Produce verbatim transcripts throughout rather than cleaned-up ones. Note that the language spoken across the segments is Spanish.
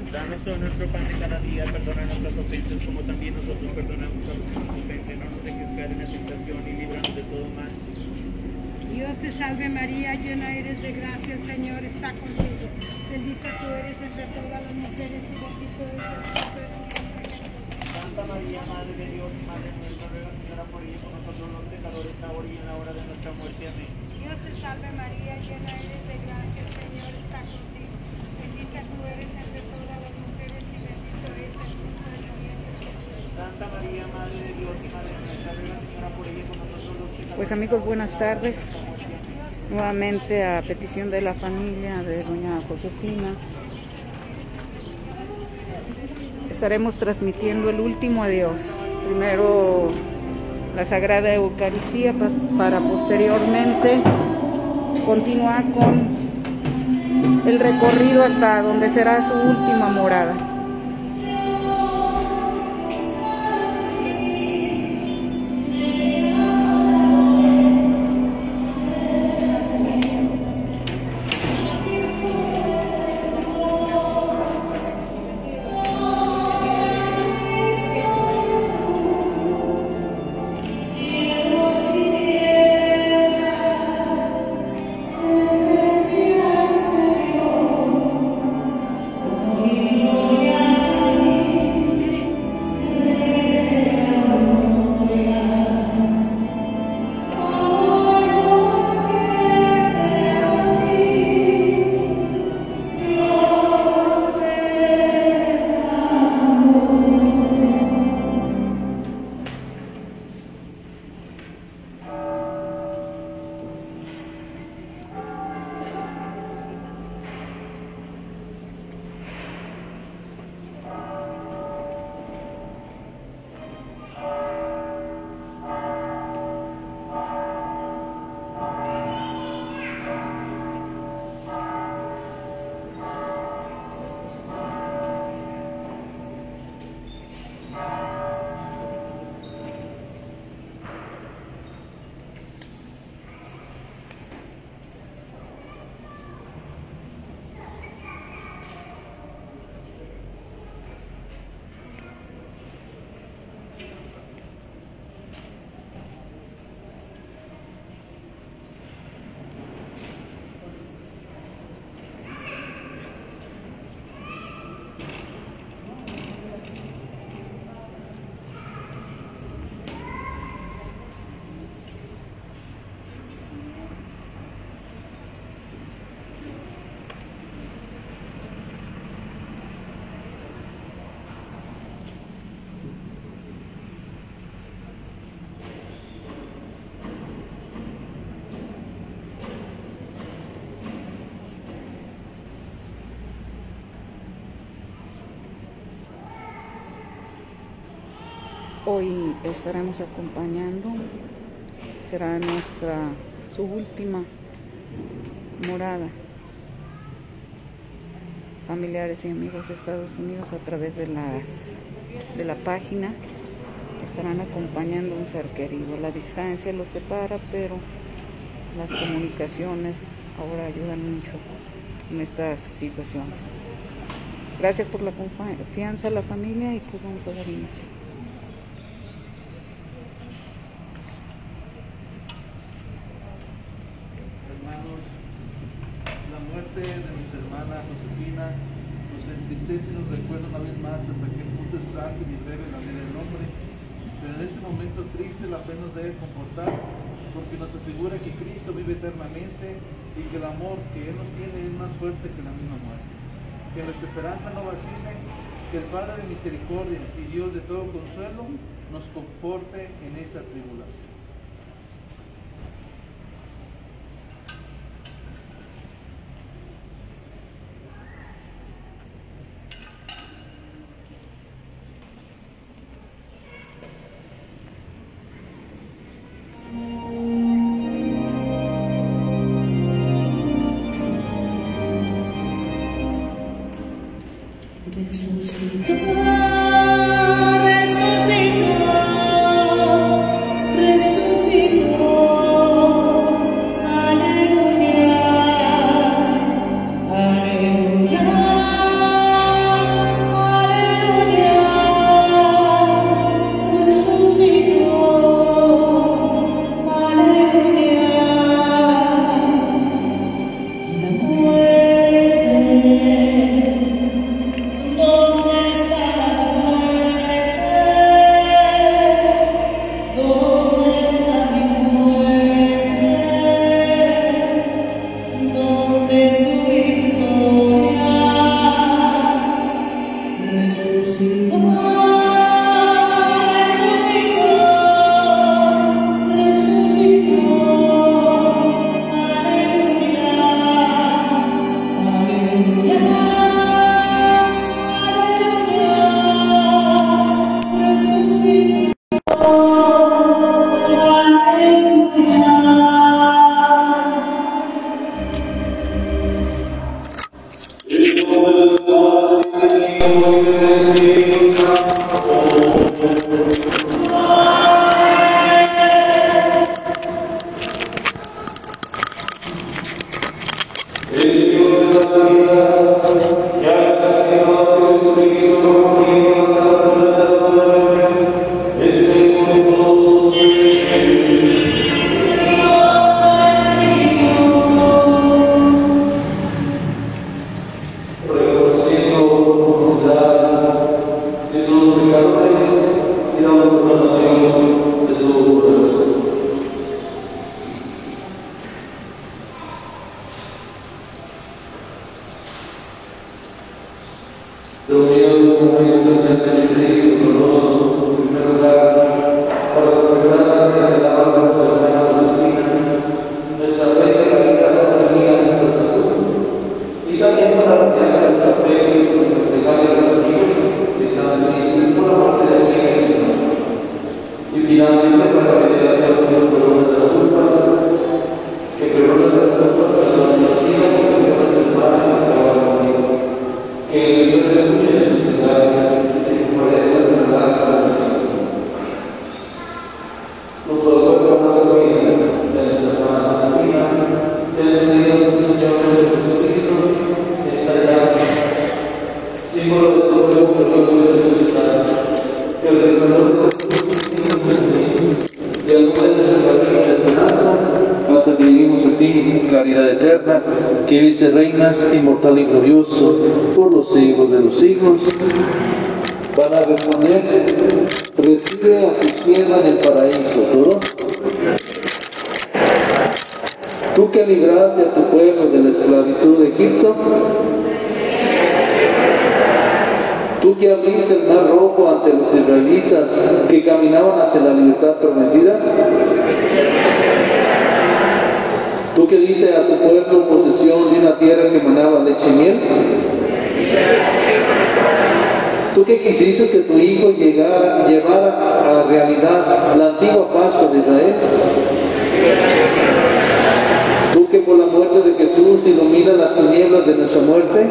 Danos hoy nuestro pan de cada día, perdona nuestras ofensas como también nosotros perdonamos a los que nos ofenden. No nos dejes caer en la tentación y líbranos de todo mal. Dios te salve María, llena eres de gracia, el Señor está contigo. Bendita tú eres entre todas las mujeres y bendito es el fruto de tu vientre. Santa María, Madre de Dios, Madre nuestra, ruega Señora por ella, por nosotros los pecadores, ahora y en la hora de nuestra muerte. Amén. Dios te salve María, llena eres de gracia, el Señor está contigo. Bendita tú eres entre todas las mujeres y bendito es el fruto de tu vientre. Santa María, Madre de Dios y Madre nuestra, ruega Señora por ella, por nosotros los pecadores. Pues amigos, buenas tardes. Nuevamente a petición de la familia de doña Josefina, estaremos transmitiendo el último adiós. Primero la Sagrada Eucaristía para posteriormente continuar con el recorrido hasta donde será su última morada. Hoy estaremos acompañando, será nuestra su última morada. Familiares y amigos de Estados Unidos a través de las de la página estarán acompañando a un ser querido. La distancia los separa, pero las comunicaciones ahora ayudan mucho en estas situaciones. Gracias por la confianza a la familia y pues vamos a dar inicio. De nuestra hermana Josefina nos entristece y nos recuerda una vez más hasta qué punto es frágil y breve la vida del hombre, pero en este momento triste la fe nos debe confortar porque nos asegura que Cristo vive eternamente y que el amor que Él nos tiene es más fuerte que la misma muerte. Que nuestra esperanza no vacile, que el Padre de misericordia y Dios de todo consuelo nos conforte en esta tribulación. Aleluya. Hasta que lleguemos a ti, claridad eterna, que vives reinas, inmortal y glorioso, por los siglos de los siglos. Van a responder: recibe a tu sierva en el paraíso, ¿todo? Tú que libraste a tu pueblo de la esclavitud de Egipto, tú que abriste el mar rojo ante los israelitas que caminaban hacia la libertad prometida, tú que diste a tu pueblo posesión de una tierra que manaba leche y miel, tú que quisiste que tu hijo llegara, llevara a la realidad la antigua Pascua de Israel, tú que por la muerte de Jesús ilumina las tinieblas de nuestra muerte,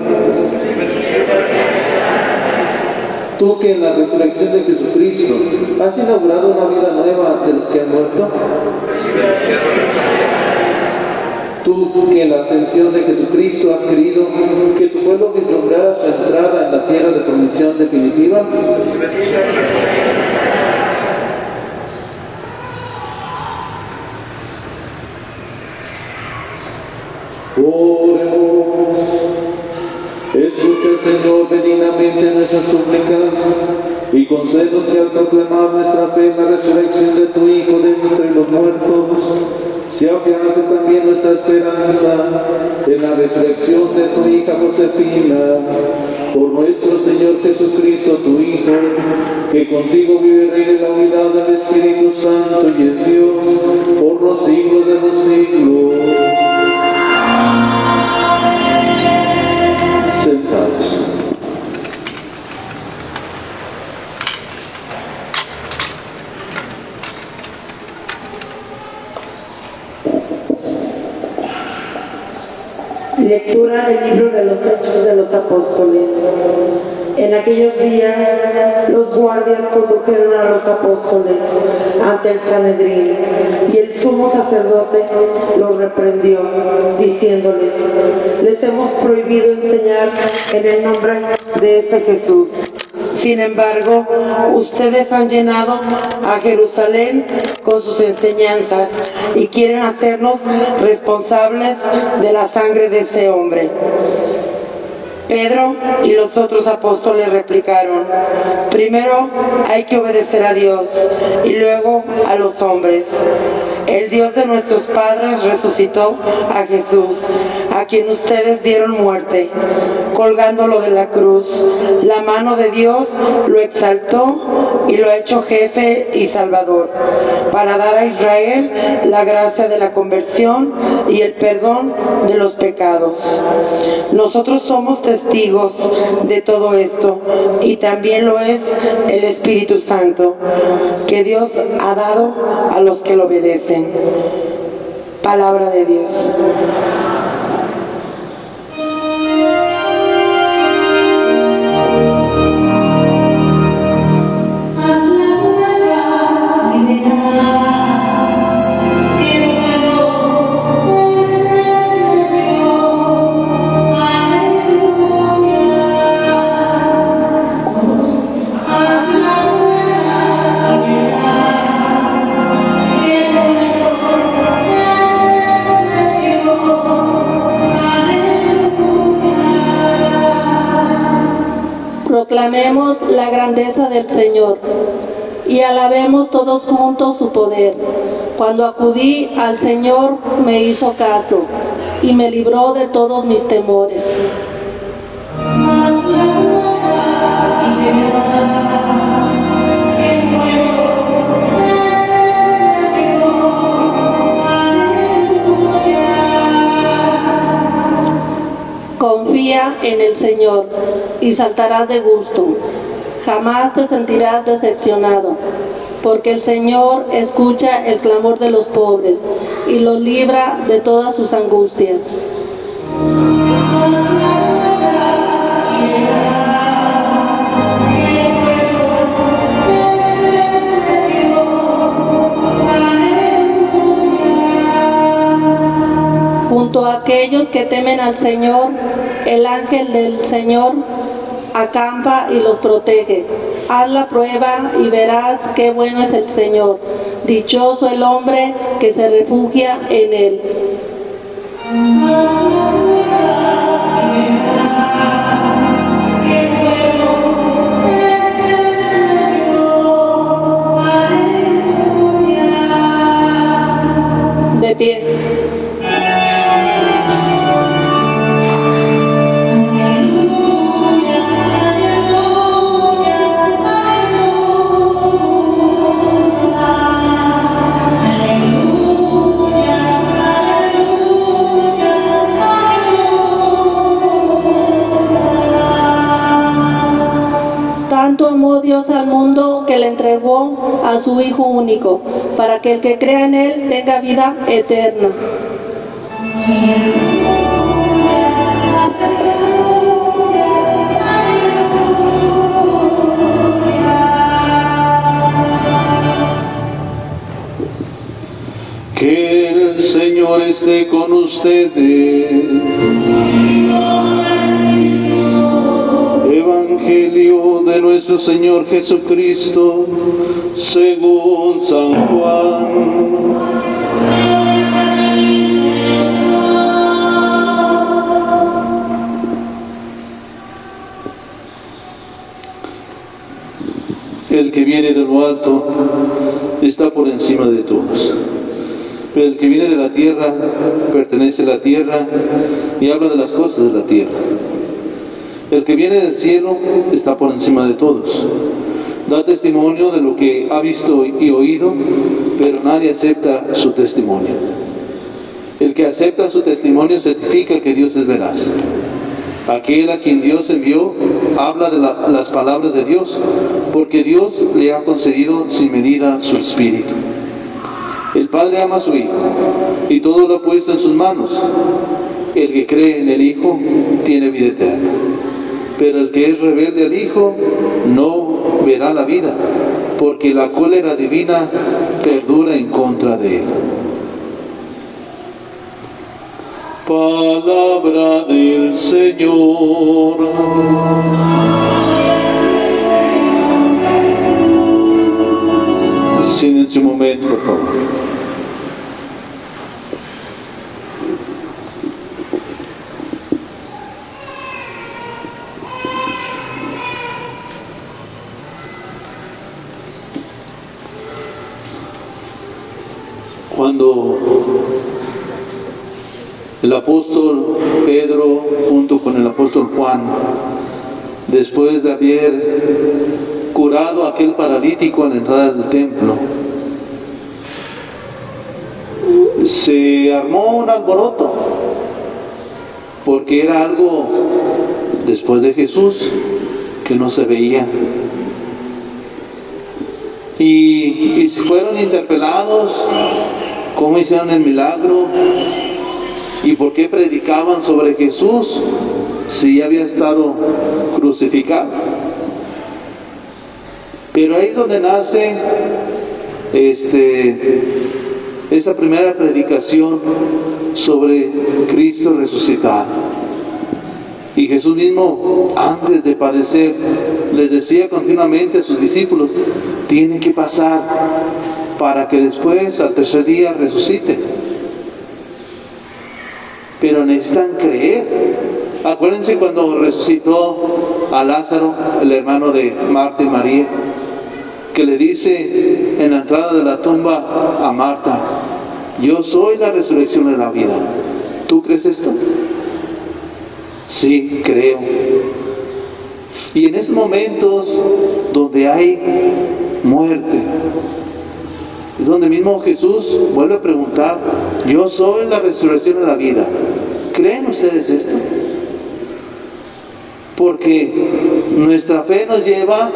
tú que en la resurrección de Jesucristo has inaugurado una vida nueva de los que han muerto, tú que en la ascensión de Jesucristo has querido que tu pueblo vislumbrara su entrada en la tierra de promisión definitiva, oremos. Escucha, Señor, benignamente nuestras súplicas y concédenos que al proclamar nuestra fe en la resurrección de tu Hijo de entre los muertos, se afiance también nuestra esperanza en la resurrección de tu hija Josefina, por nuestro Señor Jesucristo, tu Hijo, que contigo vive y reina en la unidad del Espíritu Santo y es Dios por los siglos de los siglos. Sentados. Lectura del libro de los Hechos de los Apóstoles. En aquellos días los guardias condujeron a los apóstoles ante el Sanedrín y el sumo sacerdote los reprendió, diciéndoles: les hemos prohibido enseñar en el nombre de este Jesús. Sin embargo, ustedes han llenado a Jerusalén con sus enseñanzas y quieren hacernos responsables de la sangre de ese hombre. Pedro y los otros apóstoles replicaron: primero hay que obedecer a Dios y luego a los hombres. El Dios de nuestros padres resucitó a Jesús, a quien ustedes dieron muerte, colgándolo de la cruz. La mano de Dios lo exaltó y lo ha hecho jefe y salvador, para dar a Israel la gracia de la conversión y el perdón de los pecados. Nosotros somos testigos de todo esto, y también lo es el Espíritu Santo, que Dios ha dado a los que lo obedecen. Palabra de Dios. Proclamemos la grandeza del Señor y alabemos todos juntos su poder. Cuando acudí al Señor me hizo caso y me libró de todos mis temores. Confía en el Señor y saltarás de gusto. Jamás te sentirás decepcionado, porque el Señor escucha el clamor de los pobres y los libra de todas sus angustias. Junto a aquellos que temen al Señor, el ángel del Señor acampa y los protege. Haz la prueba y verás qué bueno es el Señor. Dichoso el hombre que se refugia en Él. De pie. Amó Dios al mundo que le entregó a su Hijo único, para que el que crea en Él tenga vida eterna. Que el Señor esté con ustedes. Evangelio de nuestro Señor Jesucristo según San Juan. El que viene de lo alto está por encima de todos, pero el que viene de la tierra pertenece a la tierra y habla de las cosas de la tierra. El que viene del cielo está por encima de todos. Da testimonio de lo que ha visto y oído, pero nadie acepta su testimonio. El que acepta su testimonio certifica que Dios es veraz. Aquel a quien Dios envió habla de la, las palabras de Dios, porque Dios le ha concedido sin medida su espíritu. El Padre ama a su Hijo y todo lo ha puesto en sus manos. El que cree en el Hijo tiene vida eterna, pero el que es rebelde al Hijo no verá la vida, porque la cólera divina perdura en contra de él. Palabra del Señor. Silencio un momento, por favor. Cuando el apóstol Pedro junto con el apóstol Juan, después de haber curado a aquel paralítico a la entrada del templo, se armó un alboroto, porque era algo después de Jesús que no se veía. Y, y fueron interpelados cómo hicieron el milagro y por qué predicaban sobre Jesús si ya había estado crucificado. Pero ahí es donde nace este, esa primera predicación sobre Cristo resucitado. Y Jesús mismo, antes de padecer, les decía continuamente a sus discípulos: tiene que pasar para que después, al tercer día, resucite. Pero necesitan creer Acuérdense cuando resucitó a Lázaro, el hermano de Marta y María, que le dice en la entrada de la tumba a Marta: yo soy la resurrección y la vida. ¿Tú crees esto? Sí, creo. Y en esos momentos donde hay muerte, es donde mismo Jesús vuelve a preguntar: yo soy la resurrección y la vida. ¿Creen ustedes esto? Porque nuestra fe nos lleva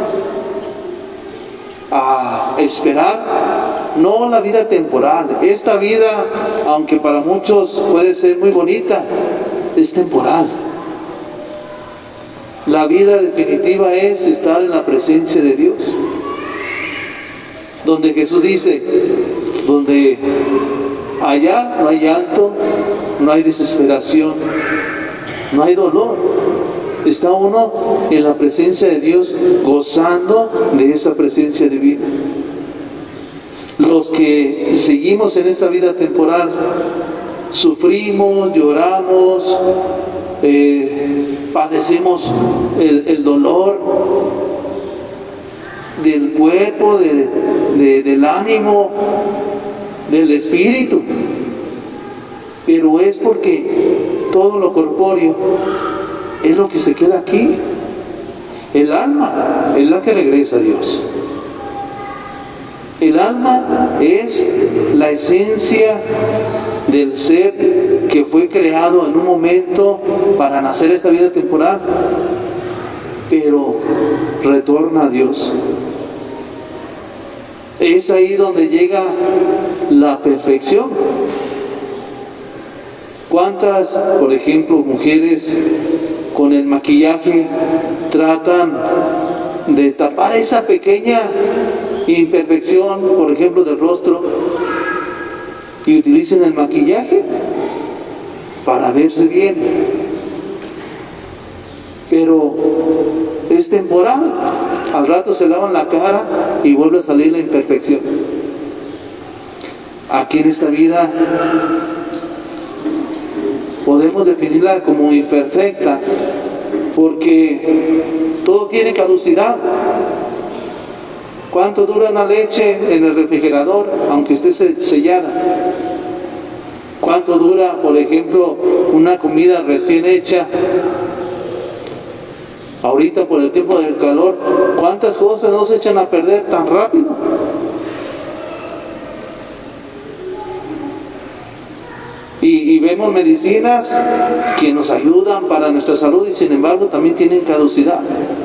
a esperar no la vida temporal. Esta vida, aunque para muchos puede ser muy bonita, es temporal. La vida definitiva es estar en la presencia de Dios, donde Jesús dice: donde allá no hay llanto, no hay desesperación, no hay dolor. Está uno en la presencia de Dios, gozando de esa presencia divina. Los que seguimos en esta vida temporal, sufrimos, lloramos, eh, padecemos el, el dolor del cuerpo, de, de, del ánimo, del espíritu, pero es porque todo lo corpóreo es lo que se queda aquí. El alma es la que regresa a Dios. El alma es la esencia del ser que fue creado en un momento para nacer esta vida temporal, pero retorna a Dios. Es ahí donde llega la perfección. ¿Cuántas, por ejemplo, mujeres con el maquillaje tratan de tapar esa pequeña imperfección, por ejemplo, del rostro, y utilizan el maquillaje para verse bien? Pero es temporal. Al rato se lavan la cara y vuelve a salir la imperfección. Aquí en esta vida podemos definirla como imperfecta, porque todo tiene caducidad. ¿Cuánto dura una leche en el refrigerador, aunque esté sellada? ¿Cuánto dura, por ejemplo, una comida recién hecha? Ahorita por el tiempo del calor, ¿cuántas cosas no se echan a perder tan rápido? Y, y vemos medicinas que nos ayudan para nuestra salud y sin embargo también tienen caducidad.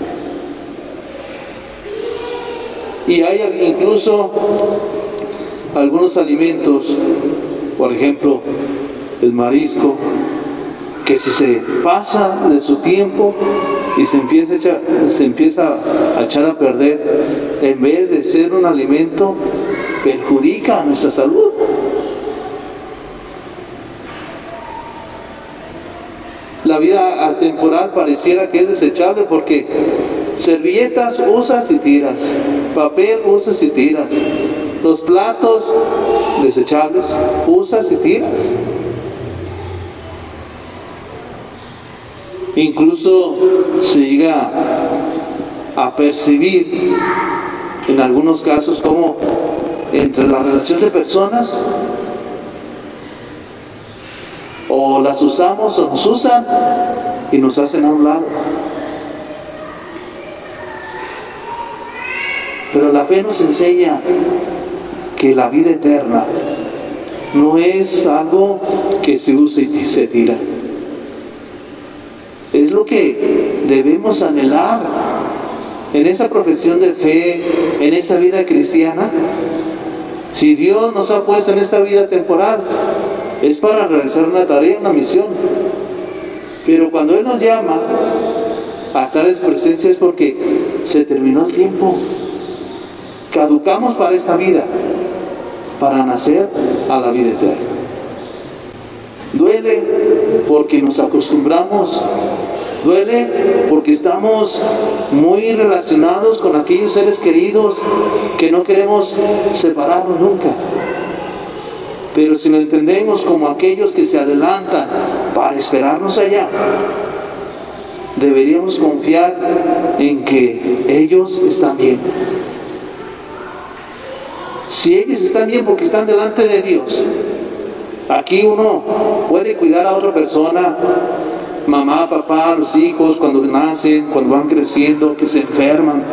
Y hay incluso algunos alimentos, por ejemplo el marisco, que si se pasa de su tiempo y se empieza a echar, se empieza a echar a perder, en vez de ser un alimento, perjudica a nuestra salud. La vida atemporal pareciera que es desechable, porque servilletas usas y tiras, papel usas y tiras, los platos desechables usas y tiras. Incluso se llega a percibir en algunos casos como entre la relación de personas, o las usamos o nos usan y nos hacen a un lado. Pero la fe nos enseña que la vida eterna no es algo que se usa y se tira. Es lo que debemos anhelar en esa profesión de fe, en esa vida cristiana. Si Dios nos ha puesto en esta vida temporal, es para realizar una tarea, una misión. Pero cuando Él nos llama a estar en su presencia es porque se terminó el tiempo. Caducamos para esta vida, para nacer a la vida eterna. Duele porque nos acostumbramos, duele porque estamos muy relacionados con aquellos seres queridos que no queremos separarnos nunca. Pero si lo entendemos como aquellos que se adelantan para esperarnos allá, deberíamos confiar en que ellos están bien. Si ellos están bien porque están delante de Dios, aquí uno puede cuidar a otra persona, mamá, papá, los hijos, cuando nacen, cuando van creciendo, que se enferman.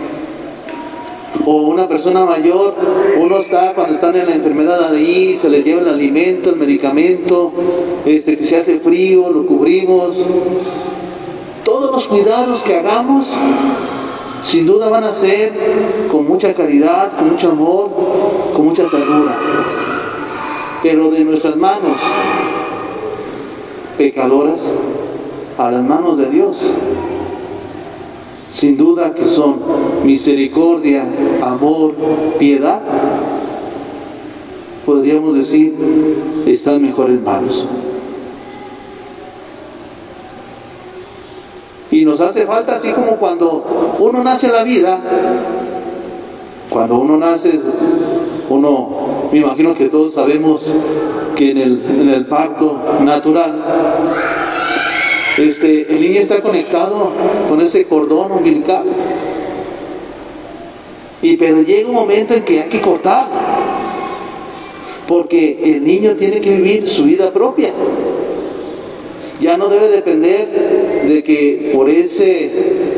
O una persona mayor, uno está cuando están en la enfermedad ahí, se les lleva el alimento, el medicamento, este, que se hace frío, lo cubrimos. Todos los cuidados que hagamos, sin duda van a ser con mucha caridad, con mucho amor, con mucha ternura. Pero de nuestras manos pecadoras a las manos de Dios, sin duda que son misericordia, amor, piedad, podríamos decir, están mejor en manos. Y nos hace falta, así como cuando uno nace a la vida, cuando uno nace, uno, me imagino que todos sabemos que en el, en el parto natural, Este, el niño está conectado con ese cordón umbilical, y pero llega un momento en que hay que cortar, porque el niño tiene que vivir su vida propia. Ya no debe depender de que por ese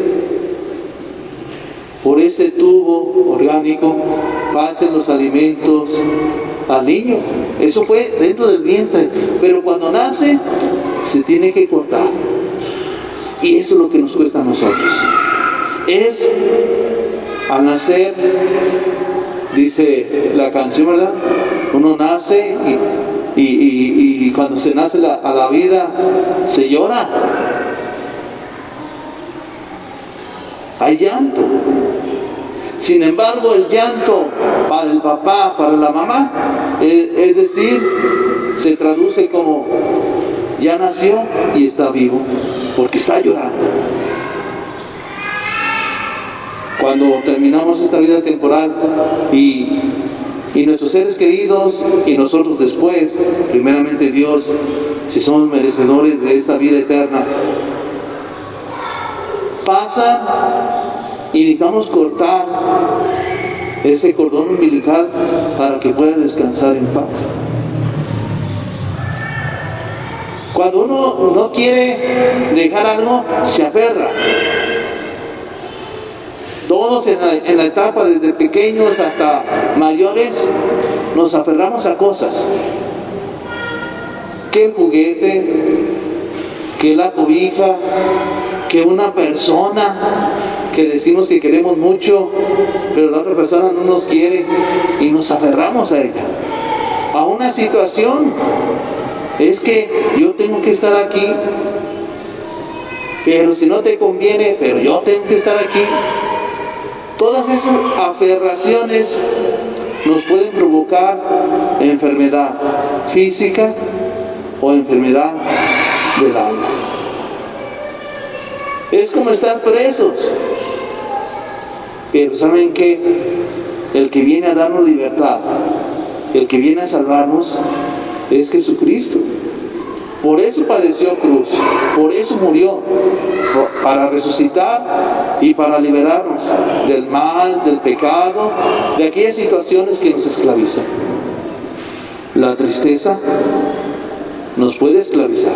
por ese tubo orgánico pasen los alimentos al niño. Eso fue dentro del vientre, pero cuando nace se tiene que cortar. Y eso es lo que nos cuesta a nosotros. Es al nacer, dice la canción, ¿verdad? Uno nace y, y, y, y cuando se nace la, a la vida se llora. Hay llanto. Sin embargo, el llanto para el papá, para la mamá, es, es decir, se traduce como: ya nació y está vivo, porque está llorando. Cuando terminamos esta vida temporal y, y nuestros seres queridos y nosotros después, primeramente Dios, si somos merecedores de esta vida eterna, pasan y necesitamos cortar ese cordón umbilical para que pueda descansar en paz. Cuando uno no quiere dejar algo, se aferra. Todos en la, en la etapa, desde pequeños hasta mayores, nos aferramos a cosas. Que el juguete, que la cobija, que una persona que decimos que queremos mucho, pero la otra persona no nos quiere y nos aferramos a ella. A una situación. Es que yo tengo que estar aquí, pero si no te conviene, pero yo tengo que estar aquí. Todas esas aferraciones nos pueden provocar enfermedad física o enfermedad del alma. Es como estar presos. Pero ¿saben qué? El que viene a darnos libertad, el que viene a salvarnos, es Jesucristo. Por eso padeció cruz, por eso murió, para resucitar y para liberarnos del mal, del pecado, de aquellas situaciones que nos esclavizan. La tristeza nos puede esclavizar.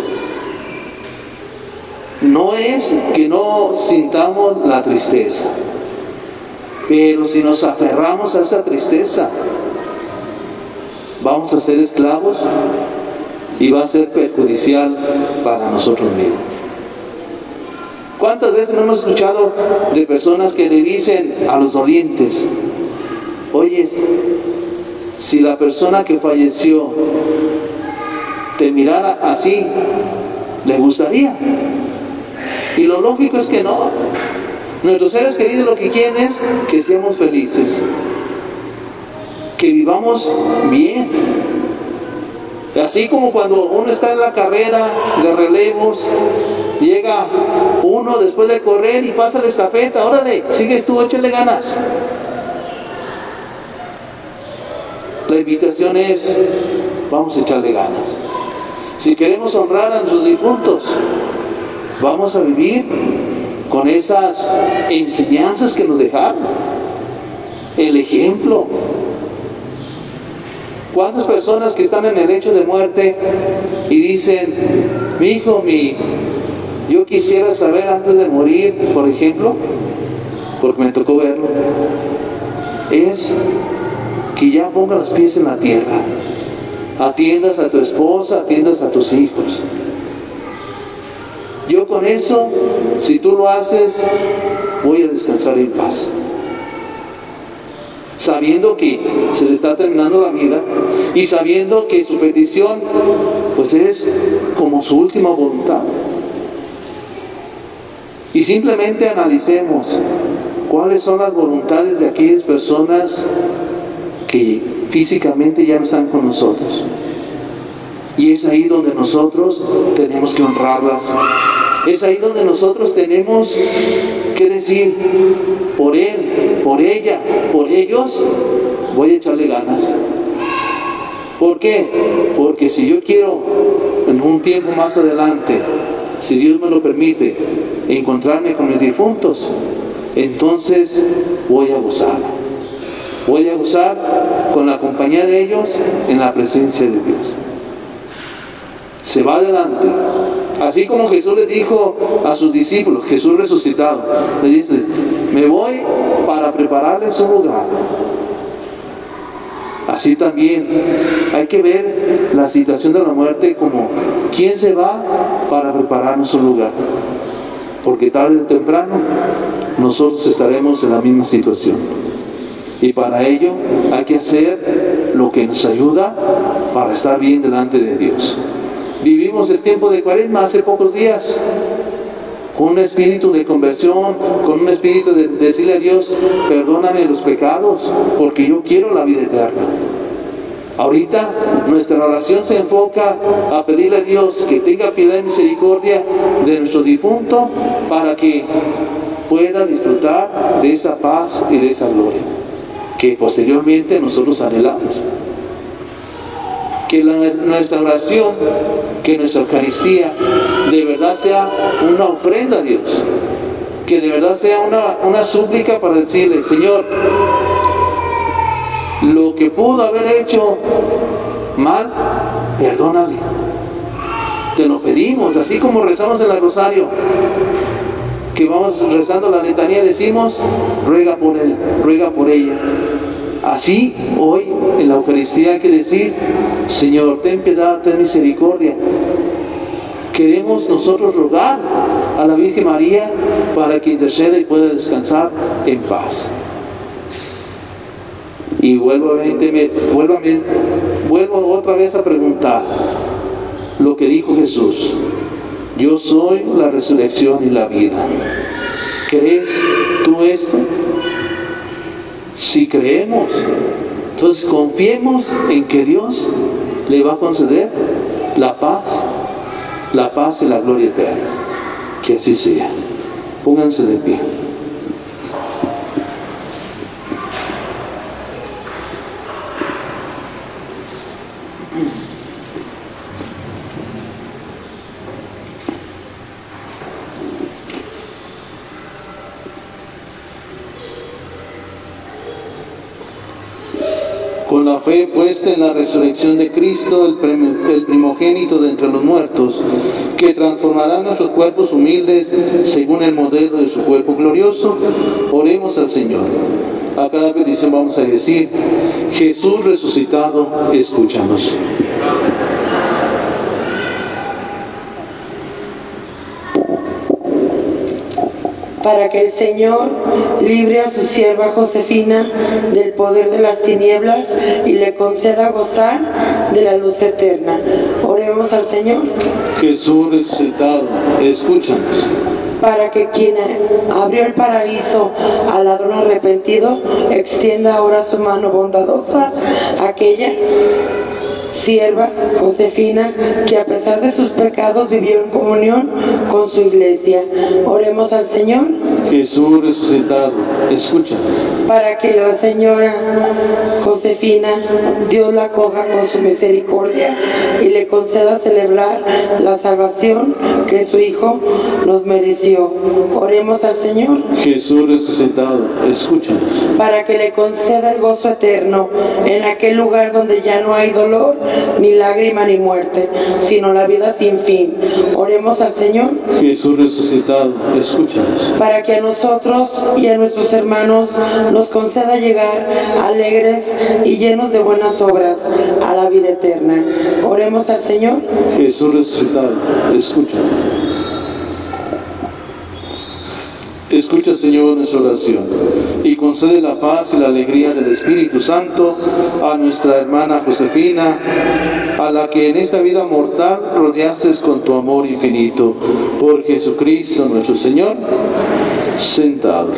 No es que no sintamos la tristeza, pero si nos aferramos a esa tristeza, vamos a ser esclavos y va a ser perjudicial para nosotros mismos. ¿Cuántas veces no hemos escuchado de personas que le dicen a los dolientes: oye, si la persona que falleció te mirara así, ¿le gustaría? Y lo lógico es que no. Nuestros seres queridos lo que quieren es que seamos felices, que vivamos bien. Así como cuando uno está en la carrera de relevos, llega uno después de correr y pasa la estafeta: órale, sigues tú, échale ganas. La invitación es: vamos a echarle ganas. Si queremos honrar a nuestros difuntos, vamos a vivir con esas enseñanzas que nos dejaron. El ejemplo. ¿Cuántas personas que están en el lecho de muerte y dicen, mi hijo, mi, yo quisiera saber antes de morir, por ejemplo, porque me tocó verlo, es que ya ponga los pies en la tierra, atiendas a tu esposa, atiendas a tus hijos. Yo con eso, si tú lo haces, voy a descansar en paz, sabiendo que se le está terminando la vida y sabiendo que su petición pues es como su última voluntad. Y simplemente analicemos cuáles son las voluntades de aquellas personas que físicamente ya no están con nosotros. Y es ahí donde nosotros tenemos que honrarlas. Es ahí donde nosotros tenemos que decir, por él, por ella, por ellos, voy a echarle ganas. ¿Por qué? Porque si yo quiero en un tiempo más adelante, si Dios me lo permite, encontrarme con mis difuntos, entonces voy a gozar. Voy a gozar con la compañía de ellos en la presencia de Dios. Se va adelante. Así como Jesús les dijo a sus discípulos, Jesús resucitado, le dice, me voy para prepararles un lugar. Así también hay que ver la situación de la muerte como ¿quién se va para prepararnos un lugar? Porque tarde o temprano nosotros estaremos en la misma situación. Y para ello hay que hacer lo que nos ayuda para estar bien delante de Dios. Vivimos el tiempo de Cuaresma hace pocos días, con un espíritu de conversión, con un espíritu de decirle a Dios, perdóname los pecados, porque yo quiero la vida eterna. Ahorita nuestra oración se enfoca a pedirle a Dios que tenga piedad y misericordia de nuestro difunto para que pueda disfrutar de esa paz y de esa gloria que posteriormente nosotros anhelamos. Que la, nuestra oración, que nuestra Eucaristía de verdad sea una ofrenda a Dios, que de verdad sea una, una súplica para decirle, Señor, lo que pudo haber hecho mal, perdónale. Te lo pedimos, así como rezamos en el rosario, que vamos rezando la letanía, decimos, ruega por él, ruega por ella. Así hoy en la Eucaristía hay que decir, Señor, ten piedad, ten misericordia. Queremos nosotros rogar a la Virgen María para que interceda y pueda descansar en paz. Y vuelvo, vuelvo, vuelvo otra vez a preguntar lo que dijo Jesús. Yo soy la resurrección y la vida. ¿Crees tú esto? Si creemos, entonces confiemos en que Dios le va a conceder la paz, la paz y la gloria eterna. Que así sea. Pónganse de pie. Con la fe puesta en la resurrección de Cristo, el, prim el primogénito de entre los muertos, que transformará nuestros cuerpos humildes según el modelo de su cuerpo glorioso, oremos al Señor. A cada petición vamos a decir, Jesús resucitado, escúchanos. Para que el Señor libre a su sierva Josefina del poder de las tinieblas y le conceda gozar de la luz eterna. Oremos al Señor. Jesús resucitado, escúchanos. Para que quien abrió el paraíso al ladrón arrepentido, extienda ahora su mano bondadosa a aquella sierva Josefina, que a pesar de sus pecados vivió en comunión con su iglesia. Oremos al Señor. Jesús resucitado, escúchanos. Para que la señora Josefina, Dios la acoja con su misericordia y le conceda celebrar la salvación que su Hijo nos mereció. Oremos al Señor. Jesús resucitado, escúchanos. Para que le conceda el gozo eterno en aquel lugar donde ya no hay dolor, ni lágrima, ni muerte, sino la vida sin fin. Oremos al Señor. Jesús resucitado, escúchanos. Para que a nosotros y a nuestros hermanos nos conceda llegar alegres y llenos de buenas obras a la vida eterna. Oremos al Señor. Jesús resucitado, escúchanos. Escucha, Señor, nuestra oración y concede la paz y la alegría del Espíritu Santo a nuestra hermana Josefina, a la que en esta vida mortal rodeaste con tu amor infinito. Por Jesucristo nuestro Señor. Sentados.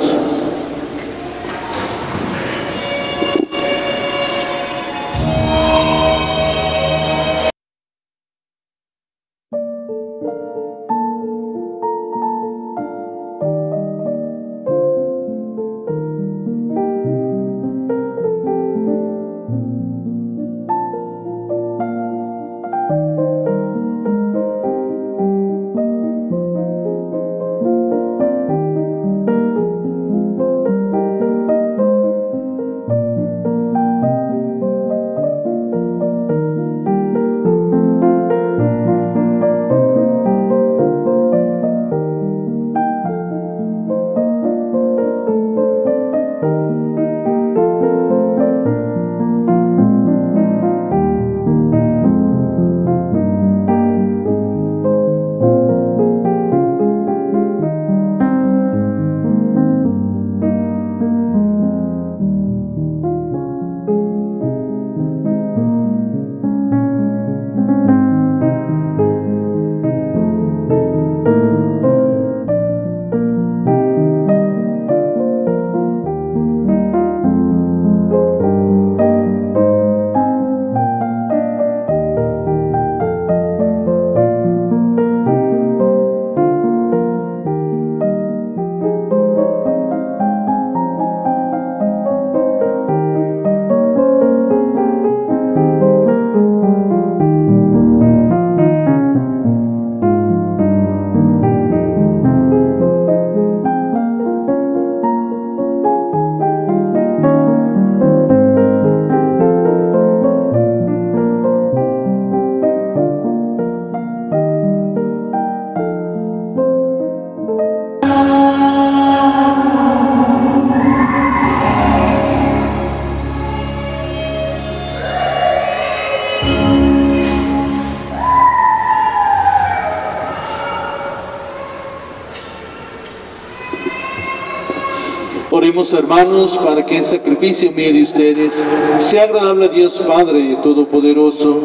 Oremos, hermanos, para que el sacrificio mío de ustedes sea agradable a Dios Padre Todopoderoso.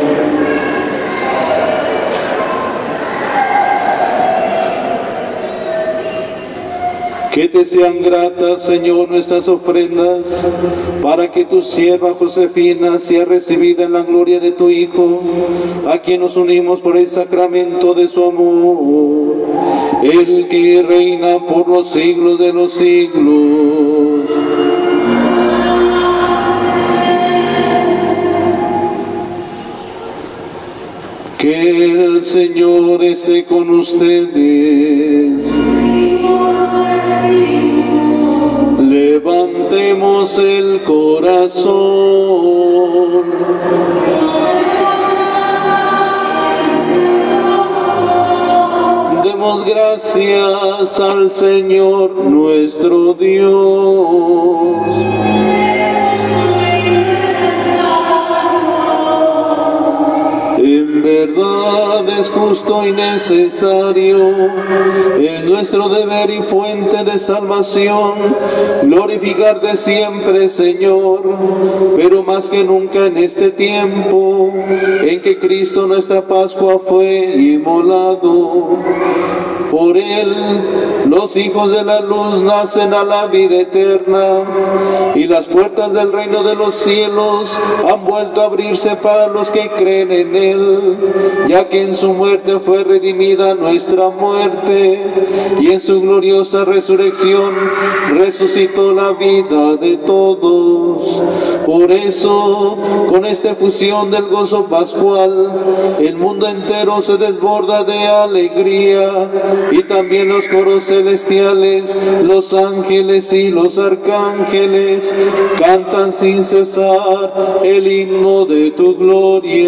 Que te sean gratas, Señor, nuestras ofrendas, para que tu sierva Josefina sea recibida en la gloria de tu Hijo, a quien nos unimos por el sacramento de su amor, el que reina por los siglos de los siglos. Que el Señor esté con ustedes. Levantemos el corazón. Demos gracias al Señor nuestro Dios. En verdad es justo y necesario, es nuestro deber y fuente de salvación, glorificarte siempre, Señor, pero más que nunca en este tiempo, en que Cristo nuestra Pascua fue inmolado. Por él, los hijos de la luz nacen a la vida eterna, y las puertas del reino de los cielos han vuelto a abrirse para los que creen en él, ya que en su muerte fue redimida nuestra muerte, y en su gloriosa resurrección resucitó la vida de todos. Por eso, con esta efusión del gozo pascual, el mundo entero se desborda de alegría, y también los coros celestiales, los ángeles y los arcángeles cantan sin cesar el himno de tu gloria.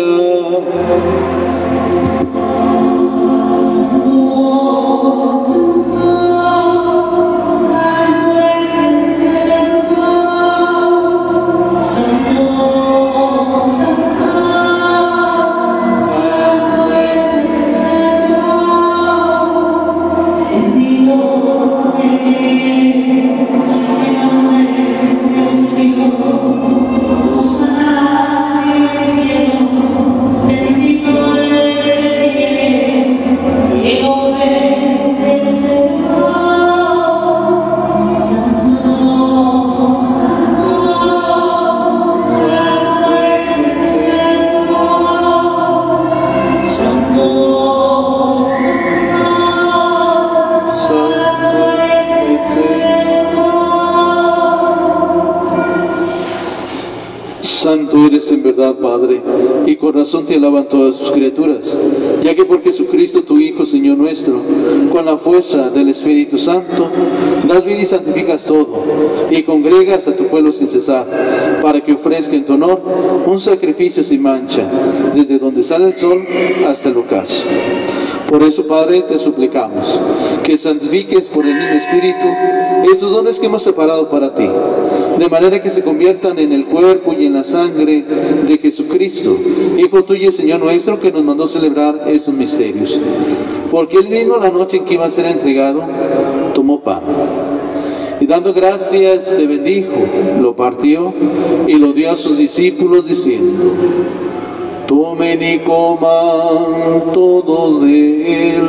Santo eres en verdad, Padre, y con razón te alaban todas sus criaturas, ya que por Jesucristo tu Hijo, Señor nuestro, con la fuerza del Espíritu Santo, das vida y santificas todo, y congregas a tu pueblo sin cesar, para que ofrezca en tu honor un sacrificio sin mancha, desde donde sale el sol hasta el ocaso. Por eso, Padre, te suplicamos que santifiques por el mismo Espíritu estos dones que hemos separado para ti, de manera que se conviertan en el cuerpo y en la sangre de Jesucristo, Hijo tuyo y Señor nuestro, que nos mandó celebrar estos misterios. Porque él mismo, la noche en que iba a ser entregado, tomó pan, y dando gracias te bendijo, lo partió y lo dio a sus discípulos diciendo: tomen y coman todos de él,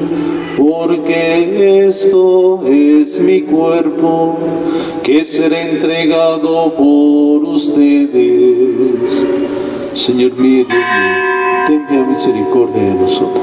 porque esto es mi cuerpo, que será entregado por ustedes. Señor mío, tenga misericordia de nosotros.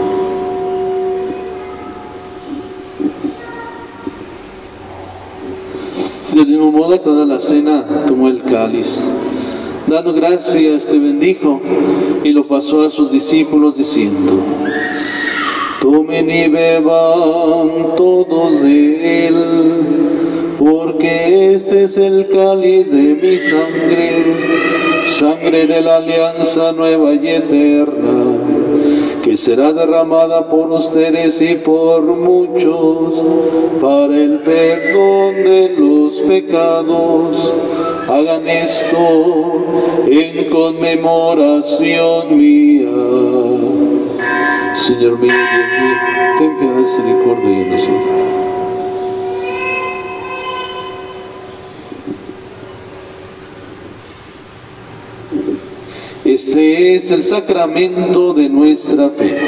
Del mismo modo, acabada la cena, tomó el cáliz, dando gracias te bendijo, y lo pasó a sus discípulos diciendo: tomen y beban todos de él, porque este es el cáliz de mi sangre, sangre de la alianza nueva y eterna, que será derramada por ustedes y por muchos para el perdón de los pecados. Hagan esto en conmemoración mía. Señor mío, Dios mío, ten piedad y misericordia de nosotros. Este es el sacramento de nuestra fe.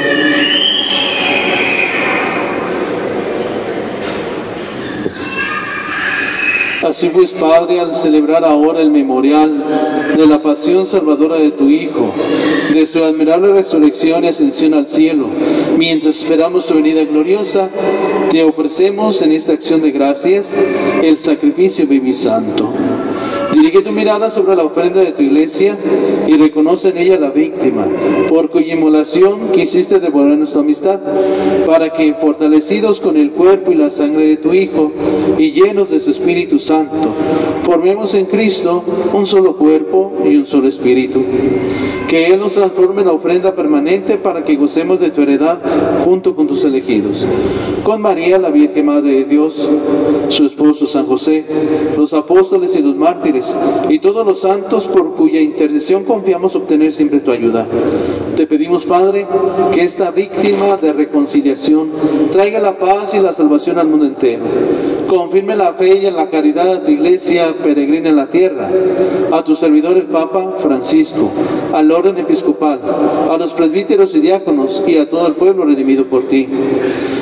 Así pues, Padre, al celebrar ahora el memorial de la pasión salvadora de tu Hijo, de su admirable resurrección y ascensión al cielo, mientras esperamos su venida gloriosa, te ofrecemos en esta acción de gracias el sacrificio vivo y santo. Dirige tu mirada sobre la ofrenda de tu iglesia y reconoce en ella la víctima, por cuya inmolación quisiste devolvernos tu amistad, para que, fortalecidos con el cuerpo y la sangre de tu Hijo y llenos de su Espíritu Santo, formemos en Cristo un solo cuerpo y un solo espíritu. Que Él nos transforme en la ofrenda permanente para que gocemos de tu heredad junto con tus elegidos. Con María, la Virgen Madre de Dios, su esposo San José, los apóstoles y los mártires, y todos los santos por cuya intercesión confiamos obtener siempre tu ayuda. Te pedimos, Padre, que esta víctima de reconciliación traiga la paz y la salvación al mundo entero. Confirme la fe y la caridad a tu iglesia peregrina en la tierra, a tu servidor el Papa Francisco, al orden episcopal, a los presbíteros y diáconos y a todo el pueblo redimido por ti.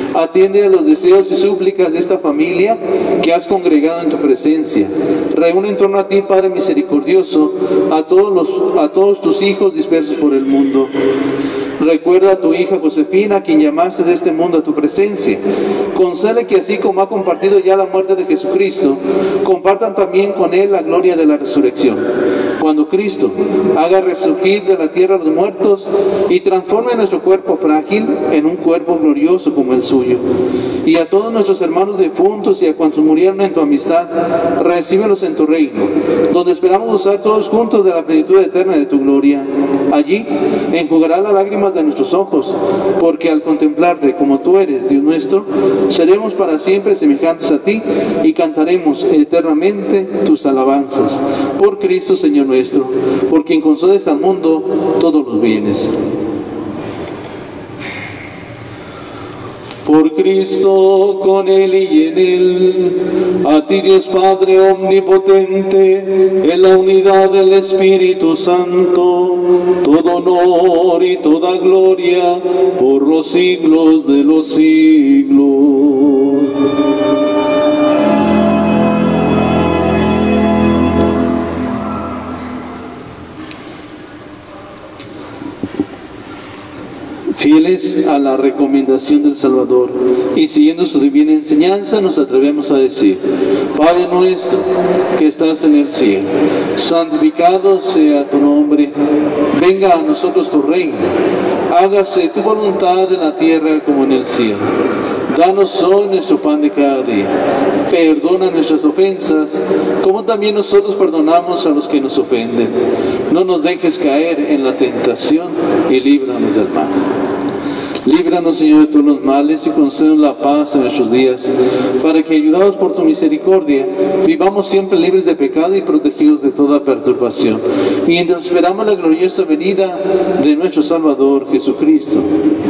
Atiende a los deseos y súplicas de esta familia que has congregado en tu presencia. Reúne en torno a ti, Padre misericordioso, a todos, los, a todos tus hijos dispersos por el mundo. Recuerda a tu hija Josefina, a quien llamaste de este mundo a tu presencia. Concede que así como ha compartido ya la muerte de Jesucristo, compartan también con él la gloria de la resurrección. Cuando Cristo haga resurgir de la tierra a los muertos y transforme nuestro cuerpo frágil en un cuerpo glorioso como el suyo. Y a todos nuestros hermanos difuntos y a cuantos murieron en tu amistad, recíbelos en tu reino, donde esperamos gozar todos juntos de la plenitud eterna de tu gloria. Allí enjugará las lágrimas de nuestros ojos, porque al contemplarte como tú eres, Dios nuestro, seremos para siempre semejantes a ti y cantaremos eternamente tus alabanzas. Por Cristo, Señor nuestro, por quien concedes al mundo todos los bienes. Por Cristo, con Él y en Él, a ti Dios Padre omnipotente, en la unidad del Espíritu Santo, todo honor y toda gloria por los siglos de los siglos. Fieles a la recomendación del Salvador y siguiendo su divina enseñanza, nos atrevemos a decir: Padre nuestro que estás en el cielo, santificado sea tu nombre, venga a nosotros tu reino, hágase tu voluntad en la tierra como en el cielo. Danos hoy nuestro pan de cada día. Perdona nuestras ofensas, como también nosotros perdonamos a los que nos ofenden. No nos dejes caer en la tentación y líbranos del mal. Líbranos, Señor, de todos los males y concédenos la paz en nuestros días, para que, ayudados por tu misericordia, vivamos siempre libres de pecado y protegidos de toda perturbación, mientras esperamos la gloriosa venida de nuestro Salvador Jesucristo.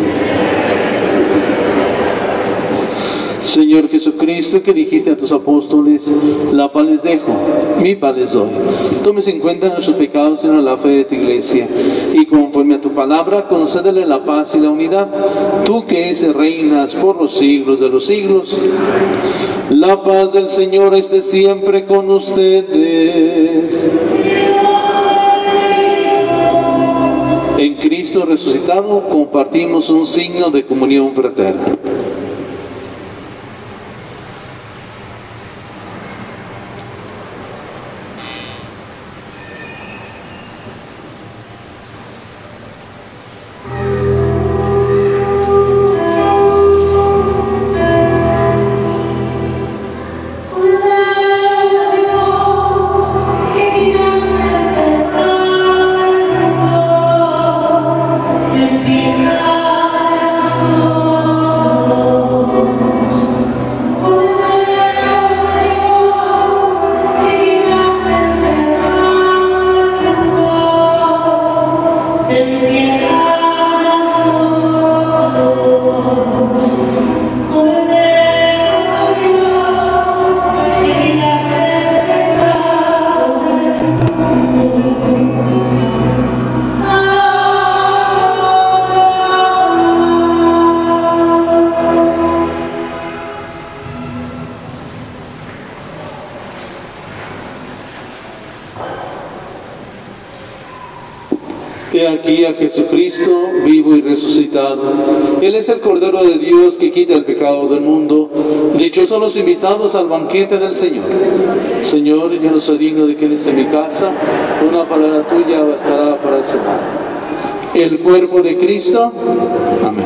Señor Jesucristo, que dijiste a tus apóstoles: la paz les dejo, mi paz les doy. Tomes en cuenta nuestros pecados y no la fe de tu iglesia, y conforme a tu palabra, concédele la paz y la unidad, tú que es y reinas por los siglos de los siglos. La paz del Señor esté siempre con ustedes. En Cristo resucitado compartimos un signo de comunión fraterna. He aquí a Jesucristo vivo y resucitado. Él es el Cordero de Dios que quita el pecado del mundo. Dichosos los invitados al banquete del Señor. Señor, yo no soy digno de que entres en mi casa, una palabra tuya bastará para el cenar. El cuerpo de Cristo. Amén.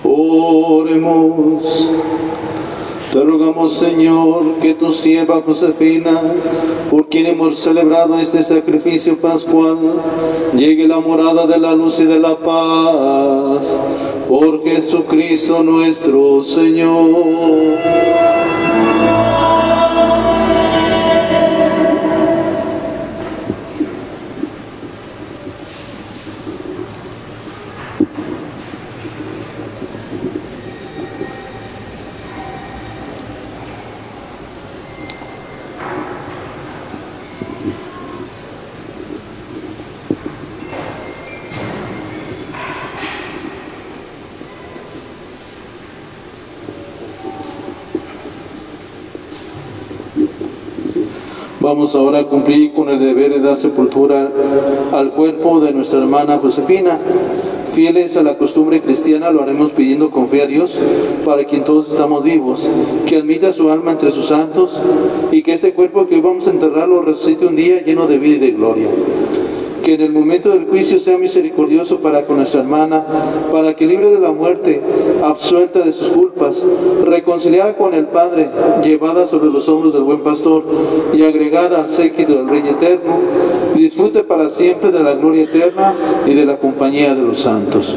Oremos. Te rogamos, Señor, que tu sierva Josefina, por quien hemos celebrado este sacrificio pascual, llegue a la morada de la luz y de la paz. Por Jesucristo nuestro Señor. Vamos ahora a cumplir con el deber de dar sepultura al cuerpo de nuestra hermana Josefina. Fieles a la costumbre cristiana, lo haremos pidiendo con fe a Dios, para quien todos estamos vivos, que admita su alma entre sus santos y que este cuerpo que hoy vamos a enterrar lo resucite un día lleno de vida y de gloria. Que en el momento del juicio sea misericordioso para con nuestra hermana, para que libre de la muerte, absuelta de sus culpas, reconciliada con el Padre, llevada sobre los hombros del buen pastor y agregada al séquito del Rey eterno, disfrute para siempre de la gloria eterna y de la compañía de los santos.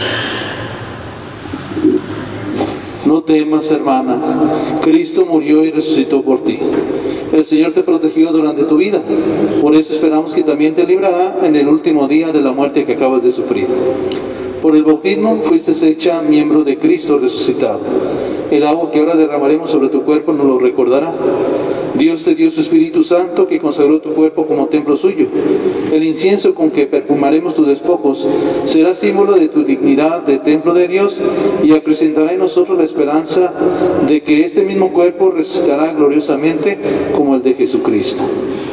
No temas, hermana, Cristo murió y resucitó por ti. El Señor te protegió durante tu vida, por eso esperamos que también te librará en el último día de la muerte que acabas de sufrir. Por el bautismo fuiste hecha miembro de Cristo resucitado. El agua que ahora derramaremos sobre tu cuerpo nos lo recordará. Dios te dio su Espíritu Santo que consagró tu cuerpo como templo suyo. El incienso con que perfumaremos tus despojos será símbolo de tu dignidad de templo de Dios y acrecentará en nosotros la esperanza de que este mismo cuerpo resucitará gloriosamente como el de Jesucristo.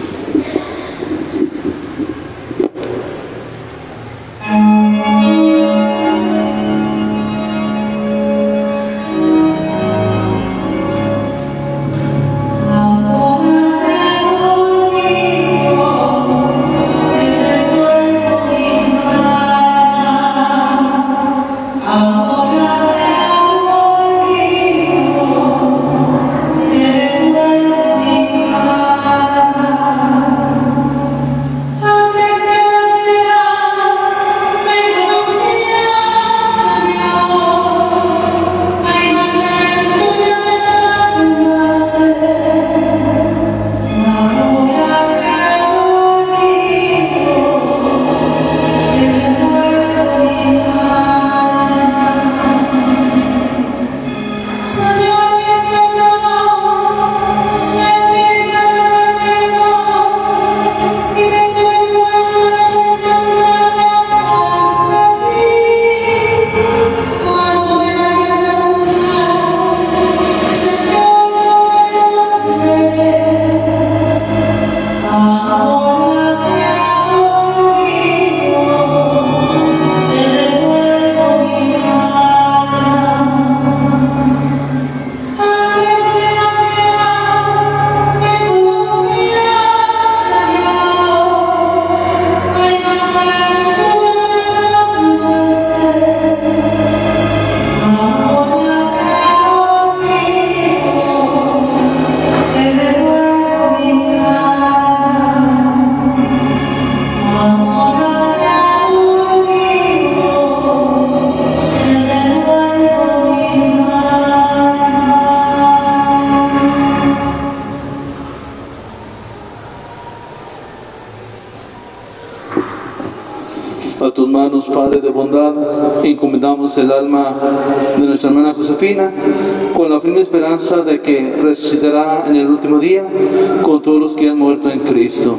A tus manos, Padre de bondad, encomendamos el alma de nuestra hermana Josefina, con la firme esperanza de que resucitará en el último día con todos los que han muerto en Cristo.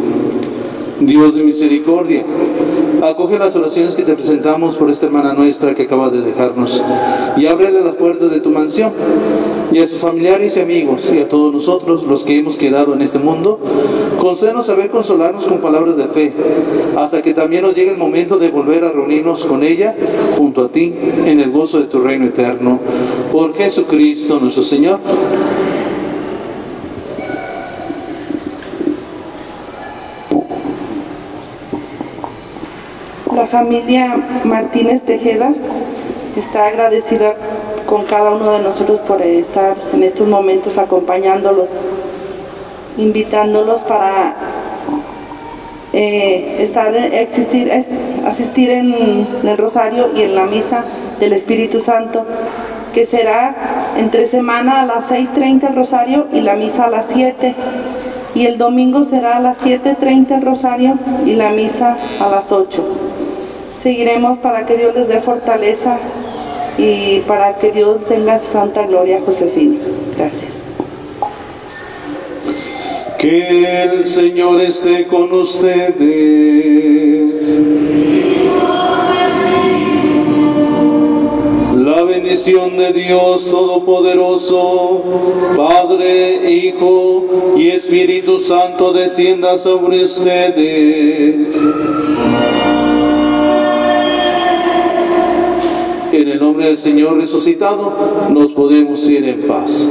Dios de misericordia, acoge las oraciones que te presentamos por esta hermana nuestra que acaba de dejarnos, y ábrele las puertas de tu mansión, y a sus familiares y amigos, y a todos nosotros, los que hemos quedado en este mundo, concédenos saber consolarnos con palabras de fe, hasta que también nos llegue el momento de volver a reunirnos con ella, junto a ti, en el gozo de tu reino eterno. Por Jesucristo nuestro Señor. La familia Martínez Tejeda está agradecida con cada uno de nosotros por estar en estos momentos acompañándolos, invitándolos para eh, estar, existir, asistir en, en el Rosario y en la Misa del Espíritu Santo, que será entre semana a las seis treinta el Rosario y la Misa a las siete, y el domingo será a las siete treinta el Rosario y la Misa a las ocho. Seguiremos para que Dios les dé fortaleza y para que Dios tenga su santa gloria, Josefina. Gracias. Que el Señor esté con ustedes. La bendición de Dios Todopoderoso, Padre, Hijo y Espíritu Santo descienda sobre ustedes. En el nombre del Señor resucitado, nos podemos ir en paz.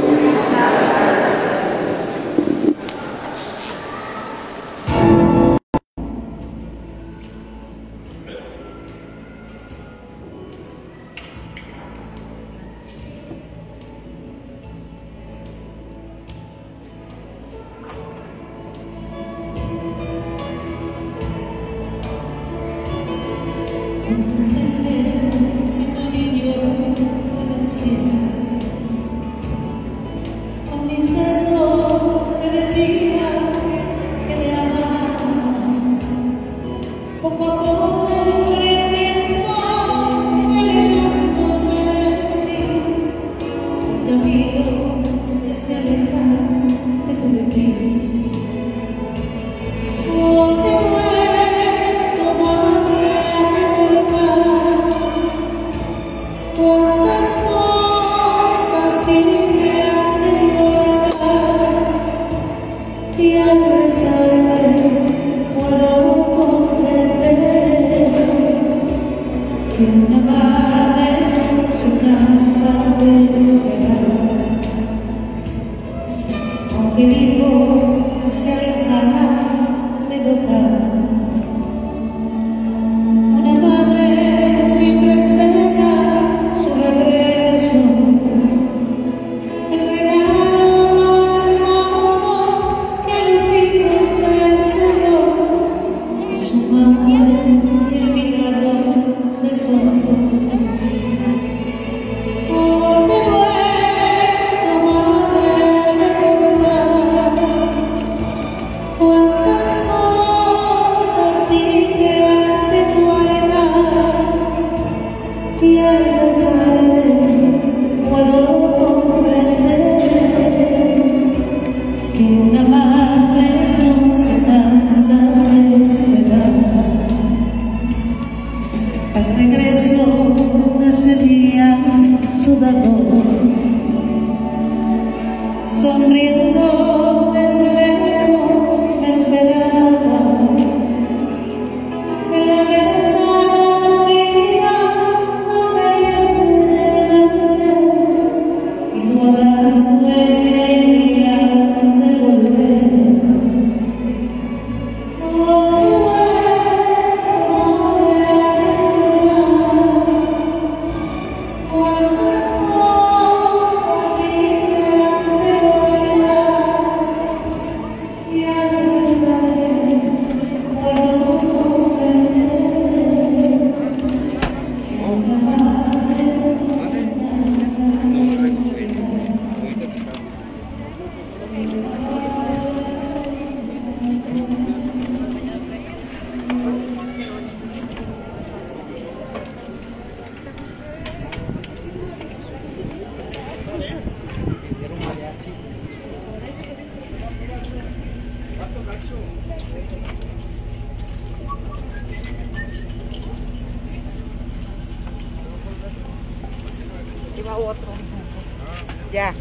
Ya.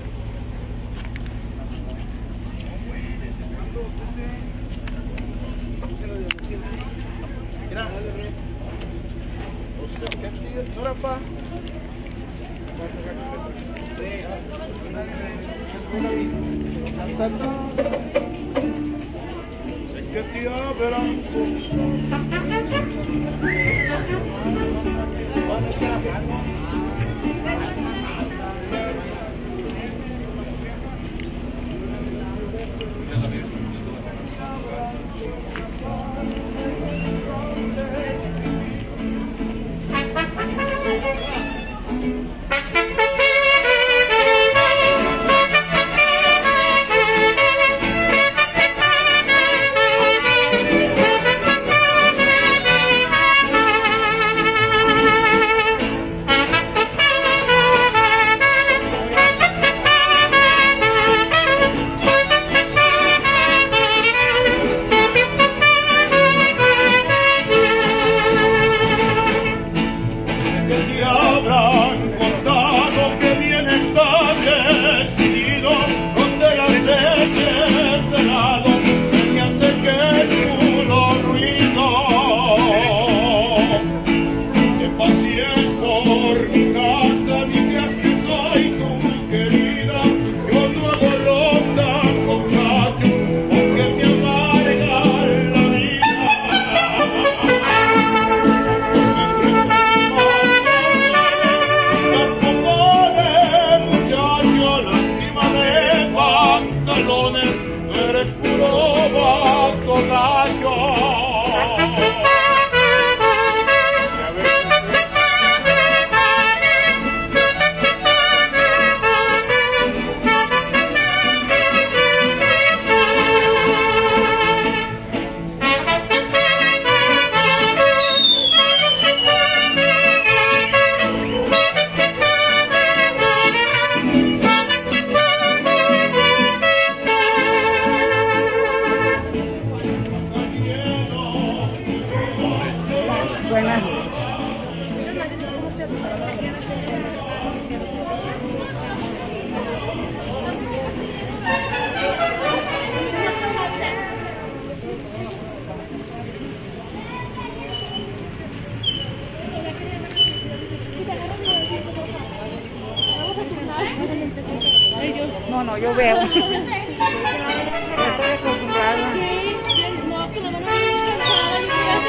no, no, yo veo. Estoy acostumbrada. No, que no van a terminar.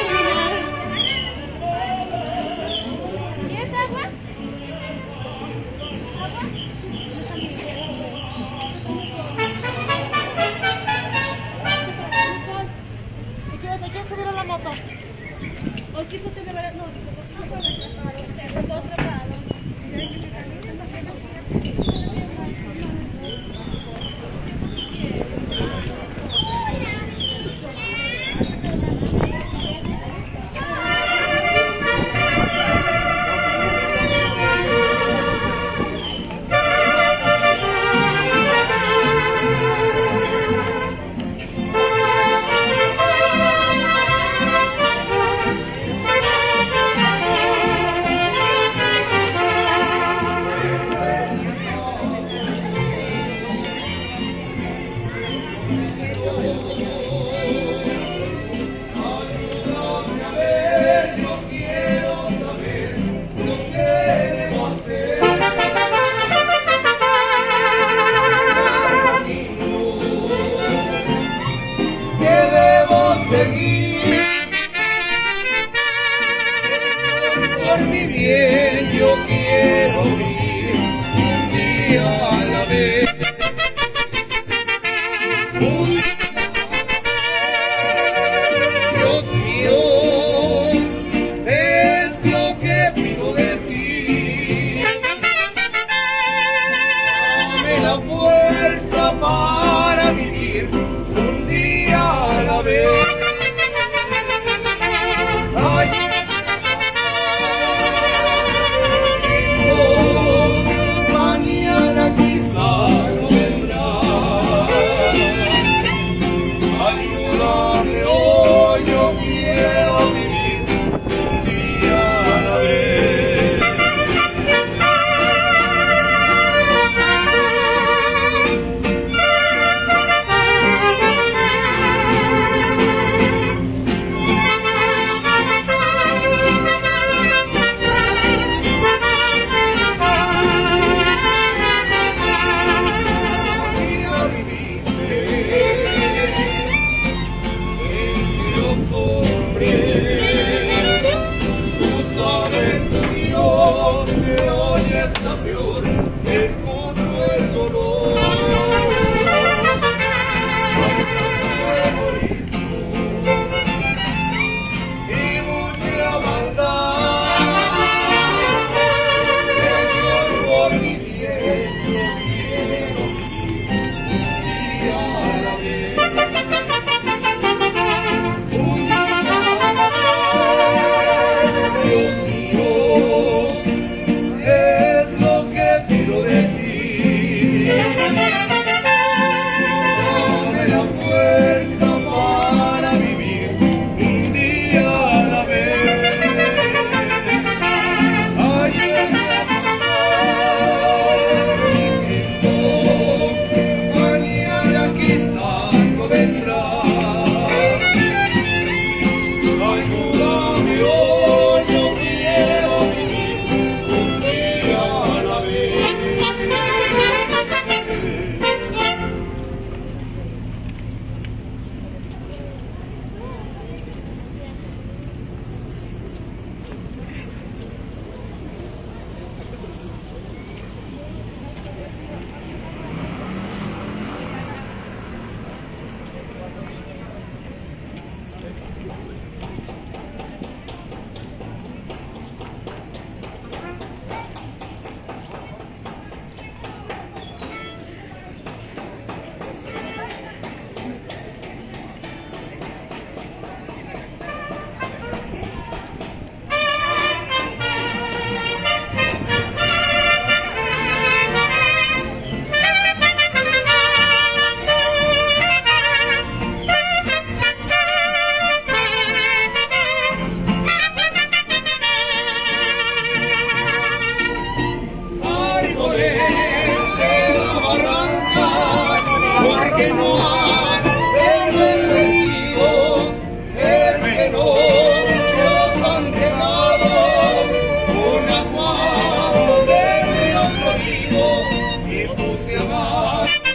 ¿Quieres agua? ¿Agua? ¿Te quieres, te quieres subir a la moto? ¿O quieres te llevar? No, no, no, y puse a amar.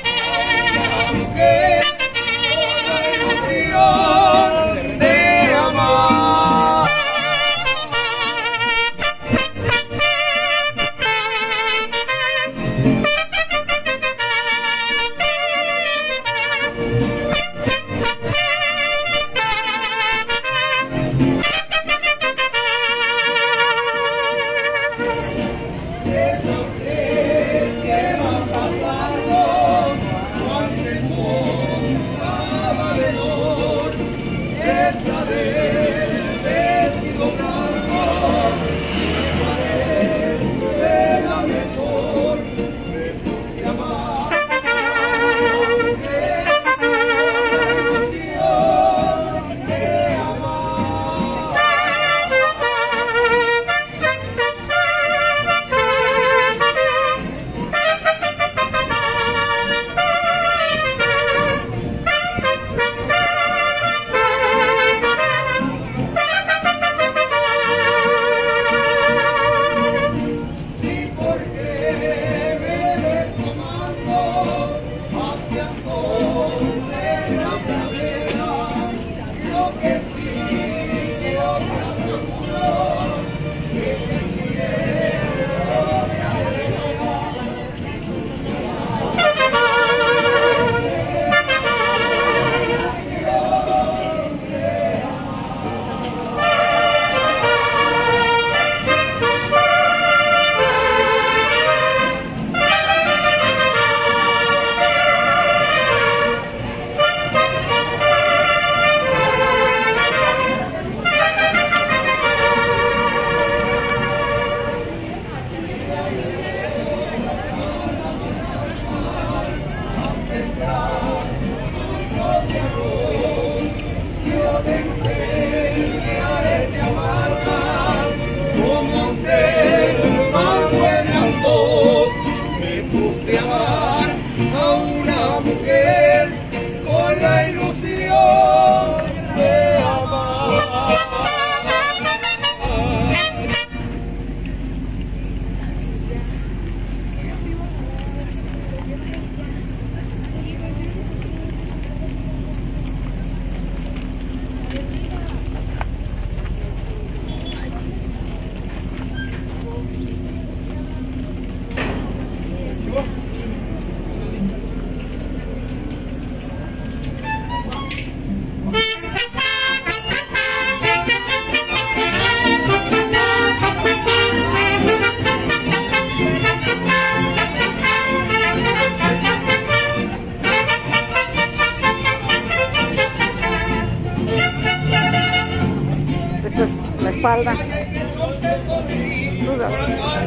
espalda. Duda.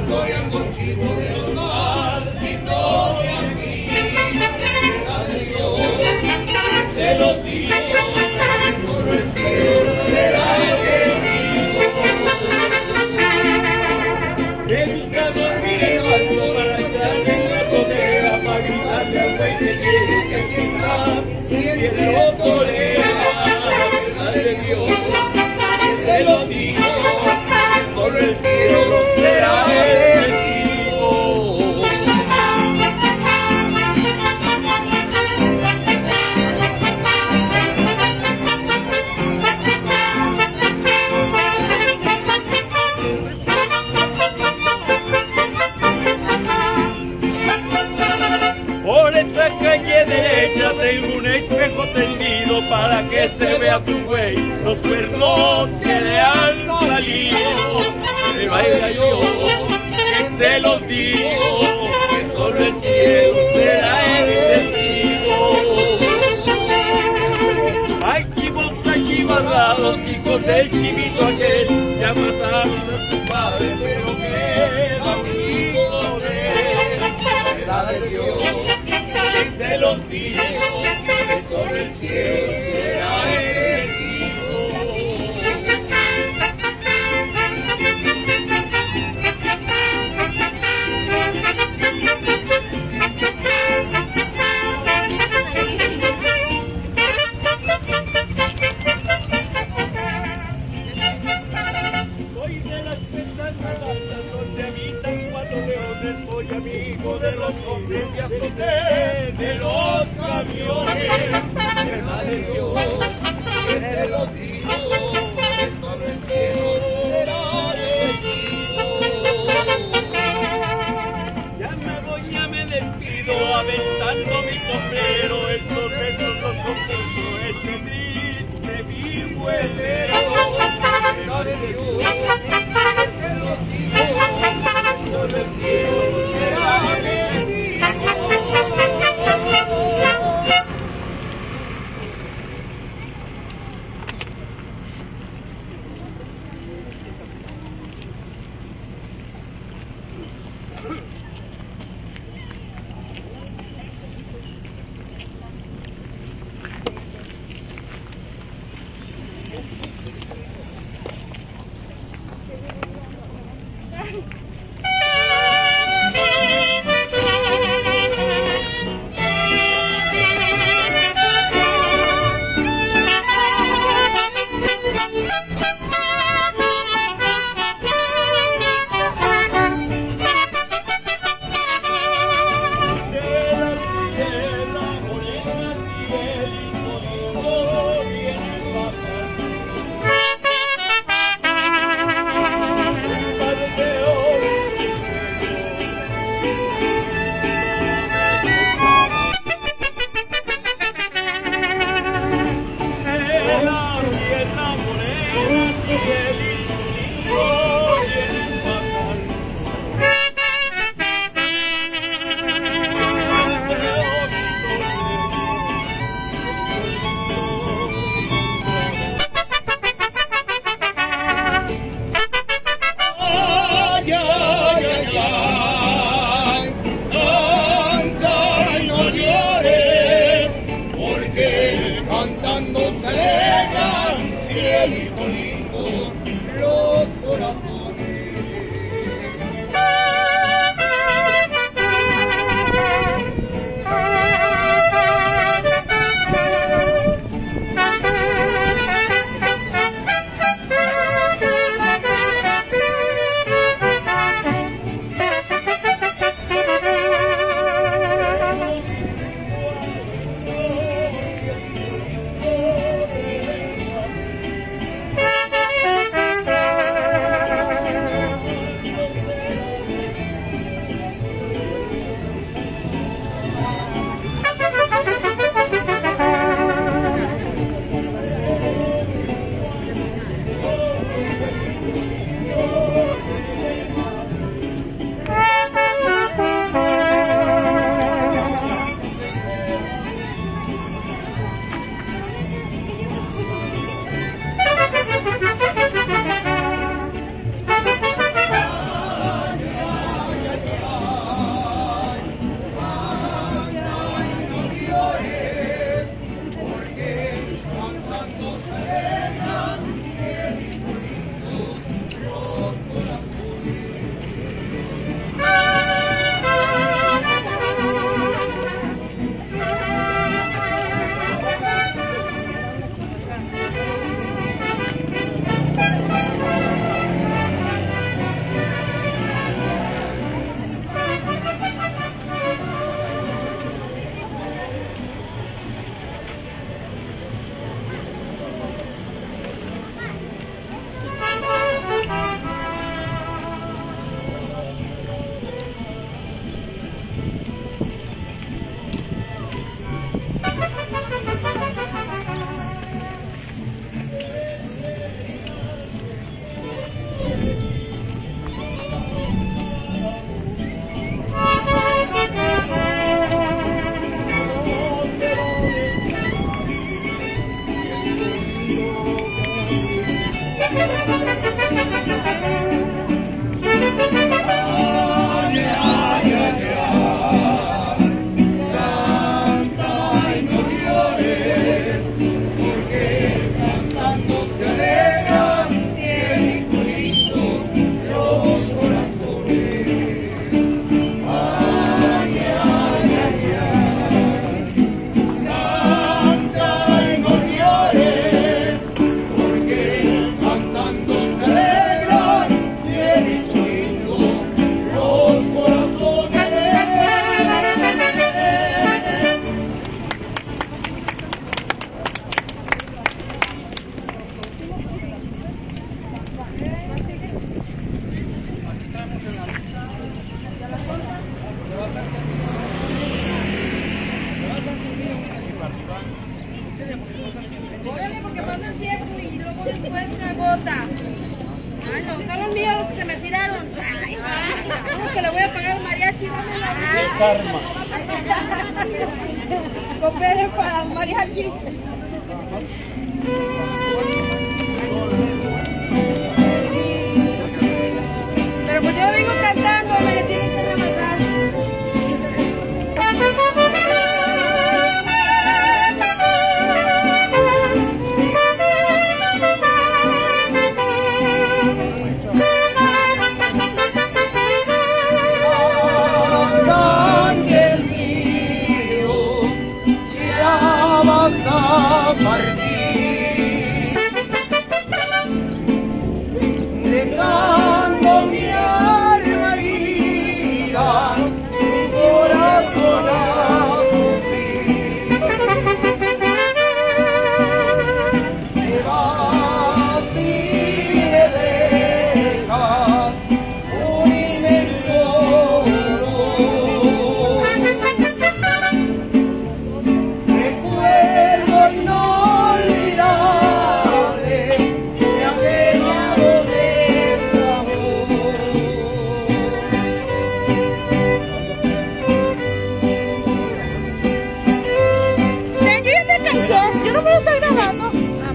Tengo un espejo tendido para que se vea tu güey, los cuernos que le han salido. Que vaya yo, que se los digo, que solo el cielo será el testigo. Hay chivos achivarrados, hijos del chivito aquel, ya mataron a tu padre, pero queda un hijo de él. Será de Dios, que se los digo, que sobre el cielo será el hijo. Soy de las ventanas altas donde habitan cuatro leones, soy amigo de los hombres y azoté de los camiones. Verdad de Dios, que se los digo, que sobre el cielo será destino. Ya me voy, ya me despido, aventando mi sombrero, estos besos los contesto, este triste vivo helero. Verdad de Dios, que se los digo, que sobre el cielo será destino. karma. Cooperen para mariachi. Pero pues yo vengo cantando, me tienen que rematar. Ángel mío, ya vas a partir, dejando mi alma herida, mi corazón a sufrir. Te vas y me dejas un inmenso dolor. Recuerdo inolvidable me ha llenado de su amor. Siguiente canción, yo no me lo estoy grabando.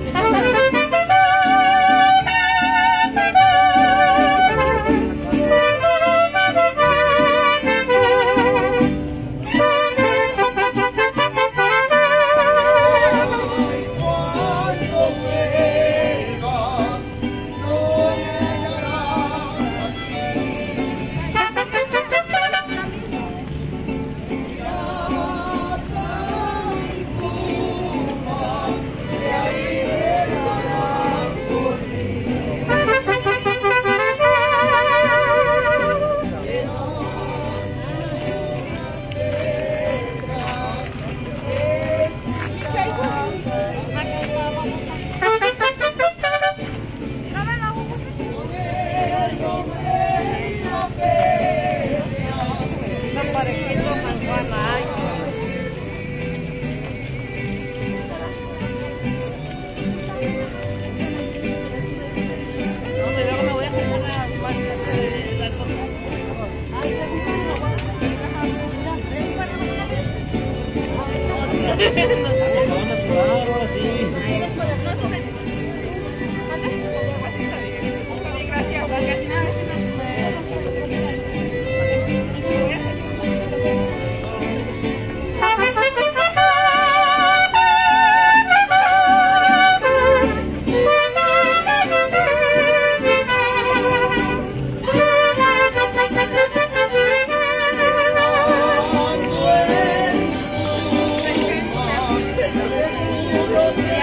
Cuando vuelvas, no me hallarás aquí. Irás a mi tumba, y ahí rezarás por mí. Cuando en tu tumba, seguro te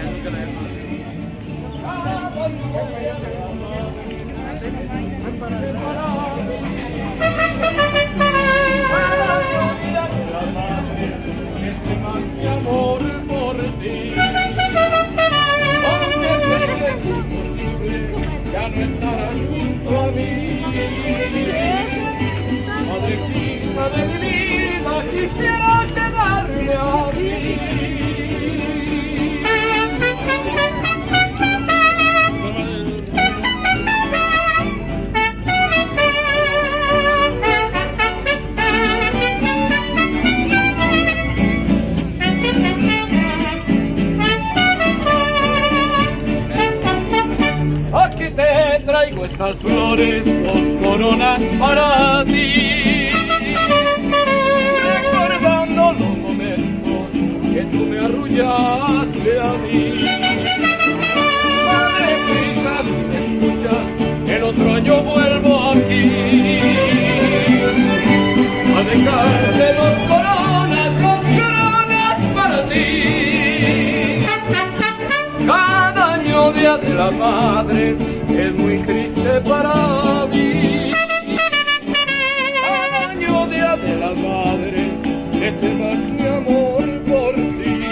Mi amor por ti, aunque sé que es imposible, ya no estarás junto a mí. Madrecita de mi vida, quisiera quedarme aquí. Traigo estas flores, dos coronas para ti, recordando los momentos que tú me arrullaste a mí. Madrecita, si me escuchas, el otro año vuelvo aquí a dejarte dos coronas, dos coronas para ti. Cada año Día de las Madres es muy triste para mí. Cada año Día de las Madres crece más mi amor por ti.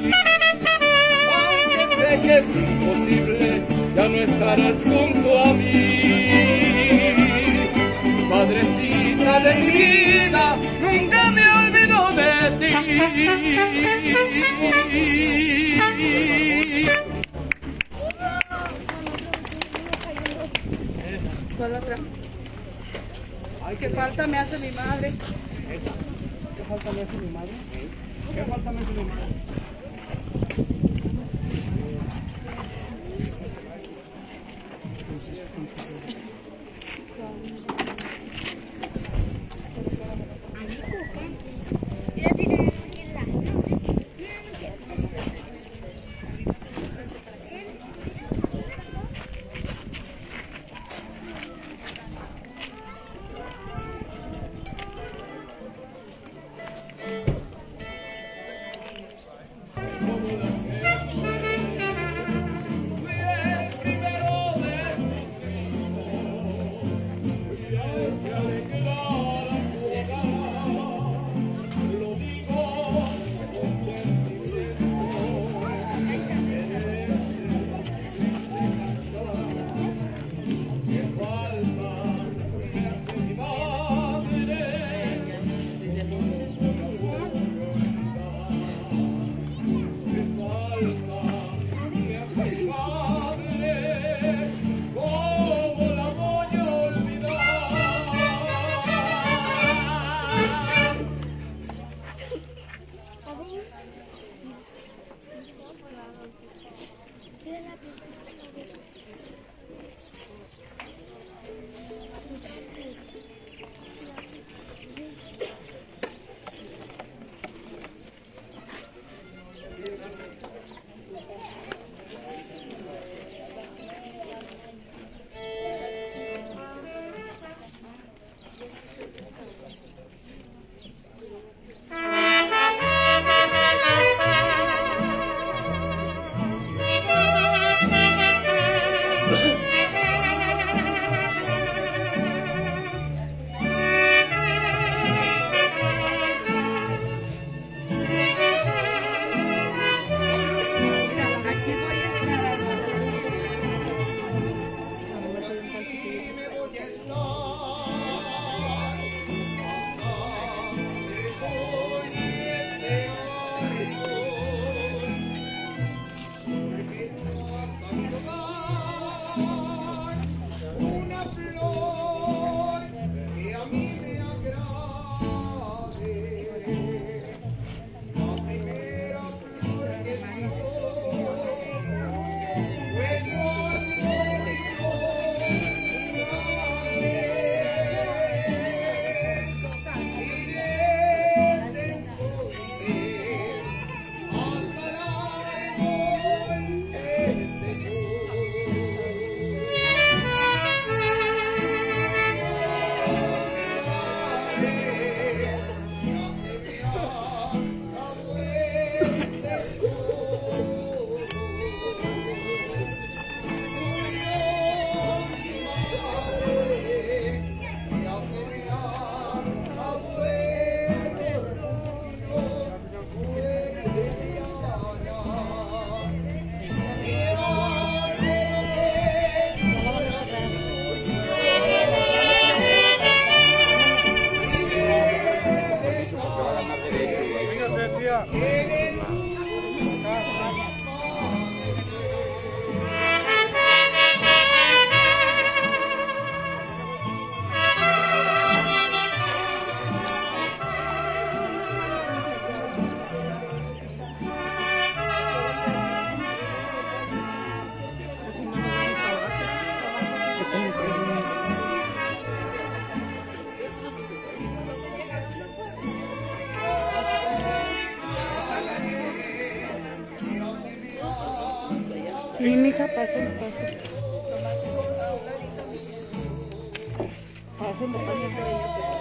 Aunque sé que es imposible, ya no estarás junto a mí. Madrecita de mi vida, nunca me olvido de ti. ¿Cuál otra? Ay, qué falta me hace mi madre. Esa. ¿Qué falta me hace mi madre? ¿Qué falta me hace mi madre? Sí, mija, pásale, pásale. Pásale, pásale.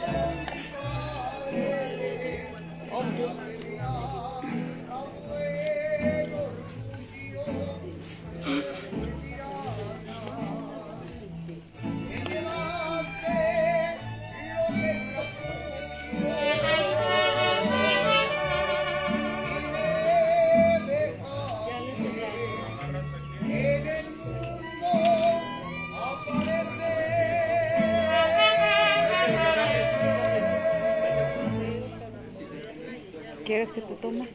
¿Quieres que te tome?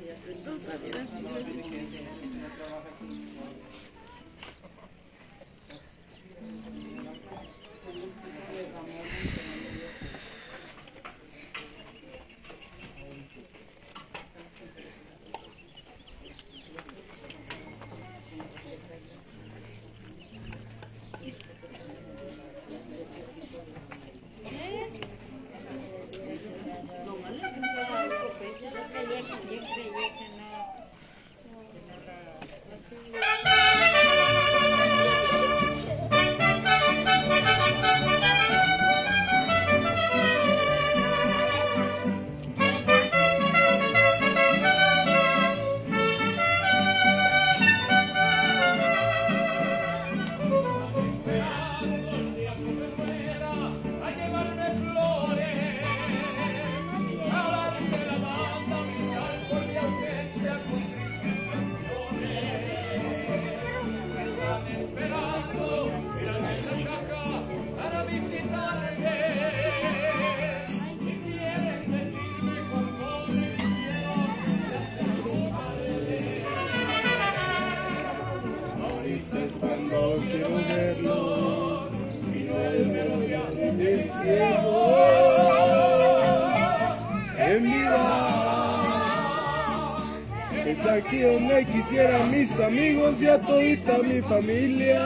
Es aquí donde quisiera mis amigos y a todita mi familia.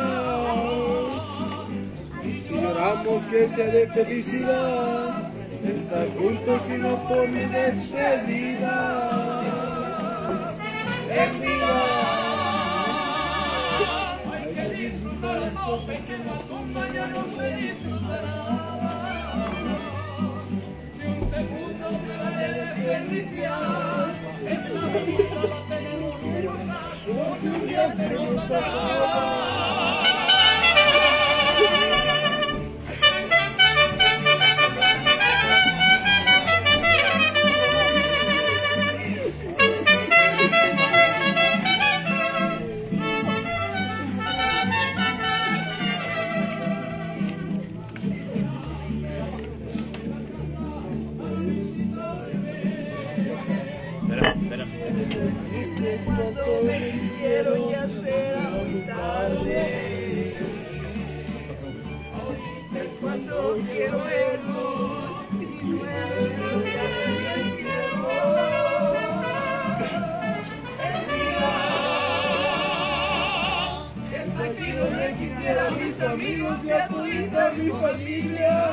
Si lloramos que sea de felicidad, estar juntos y no por mi despedida. En vida hay que disfrutar estos pequeños compañeros se disfrutarán. Ni un segundo se va a desperdiciar. Esta vida no tenemos que pasar, porque un día se nos acaba. Cuando me quisieron ya será muy tarde. Es cuando quiero vernos y nuevo ya me quiero. Es aquí donde quisiera mis amigos y a todita mi familia.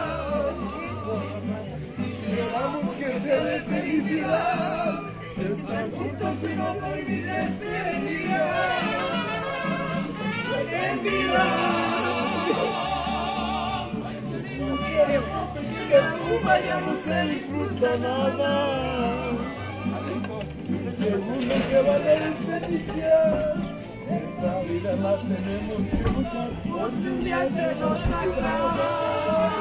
Lloramos que sea de felicidad. Estar juntos y no por mi despedida. En vida que la rumba ya no se disfruta nada. El mundo que vale desperdiciar, esta vida la tenemos que gozar, por si un día se nos acaba.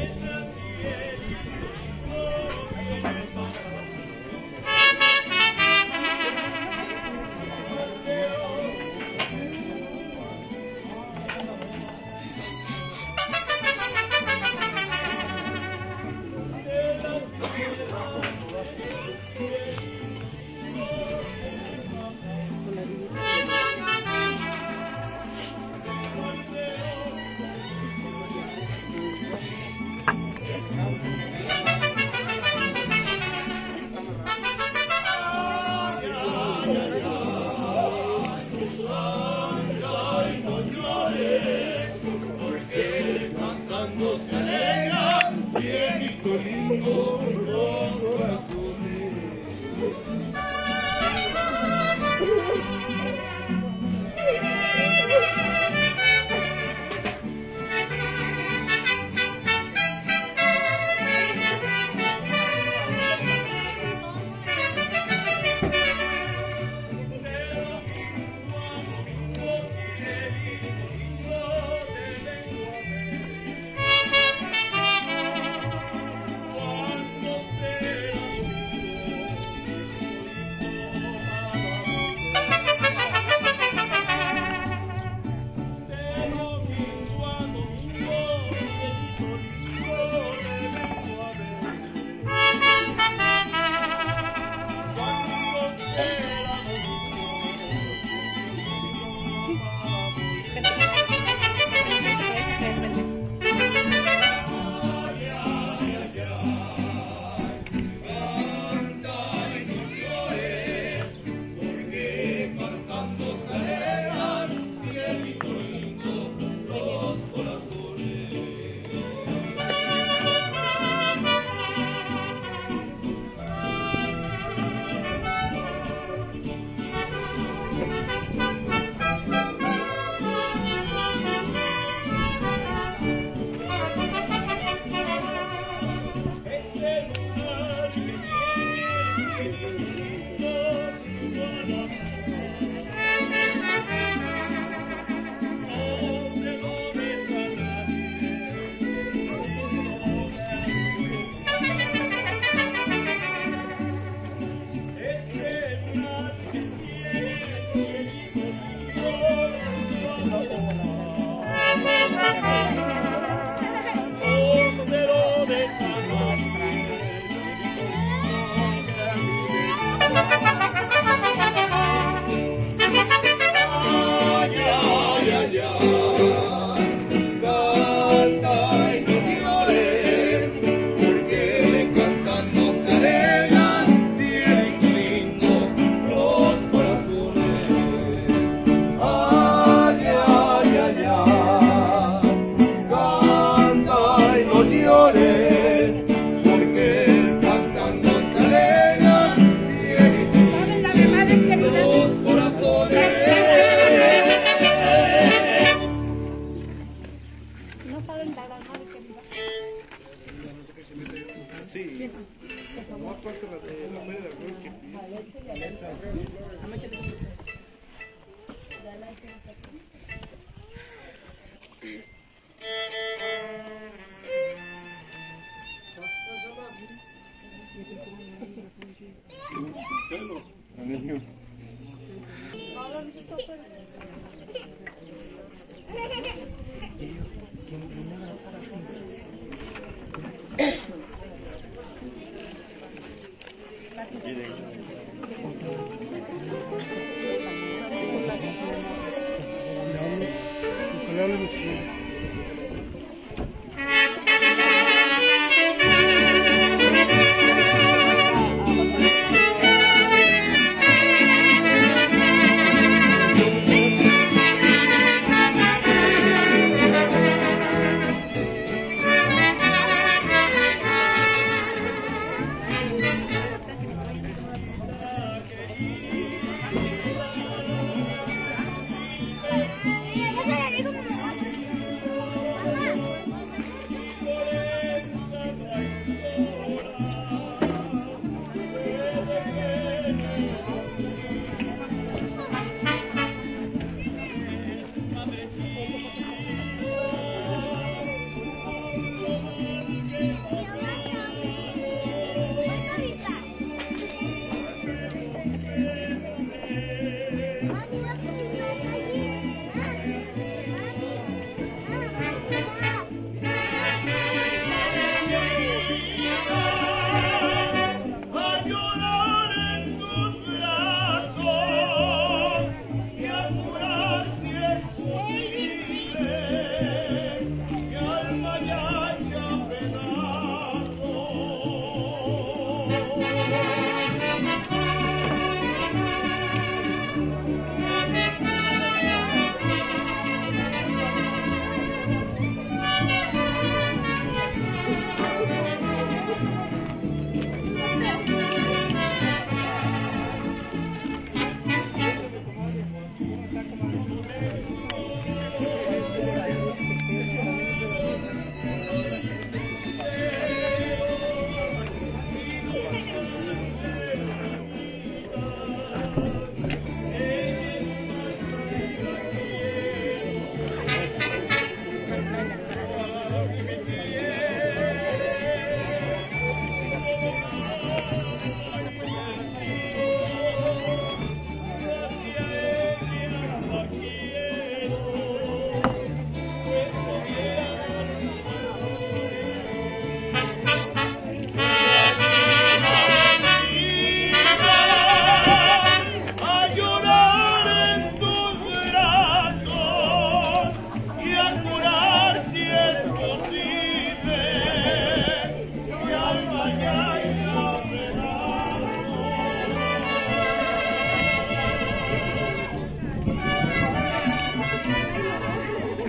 Thank you.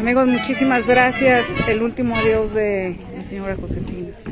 Amigos, muchísimas gracias. El último adiós de la señora Josefina.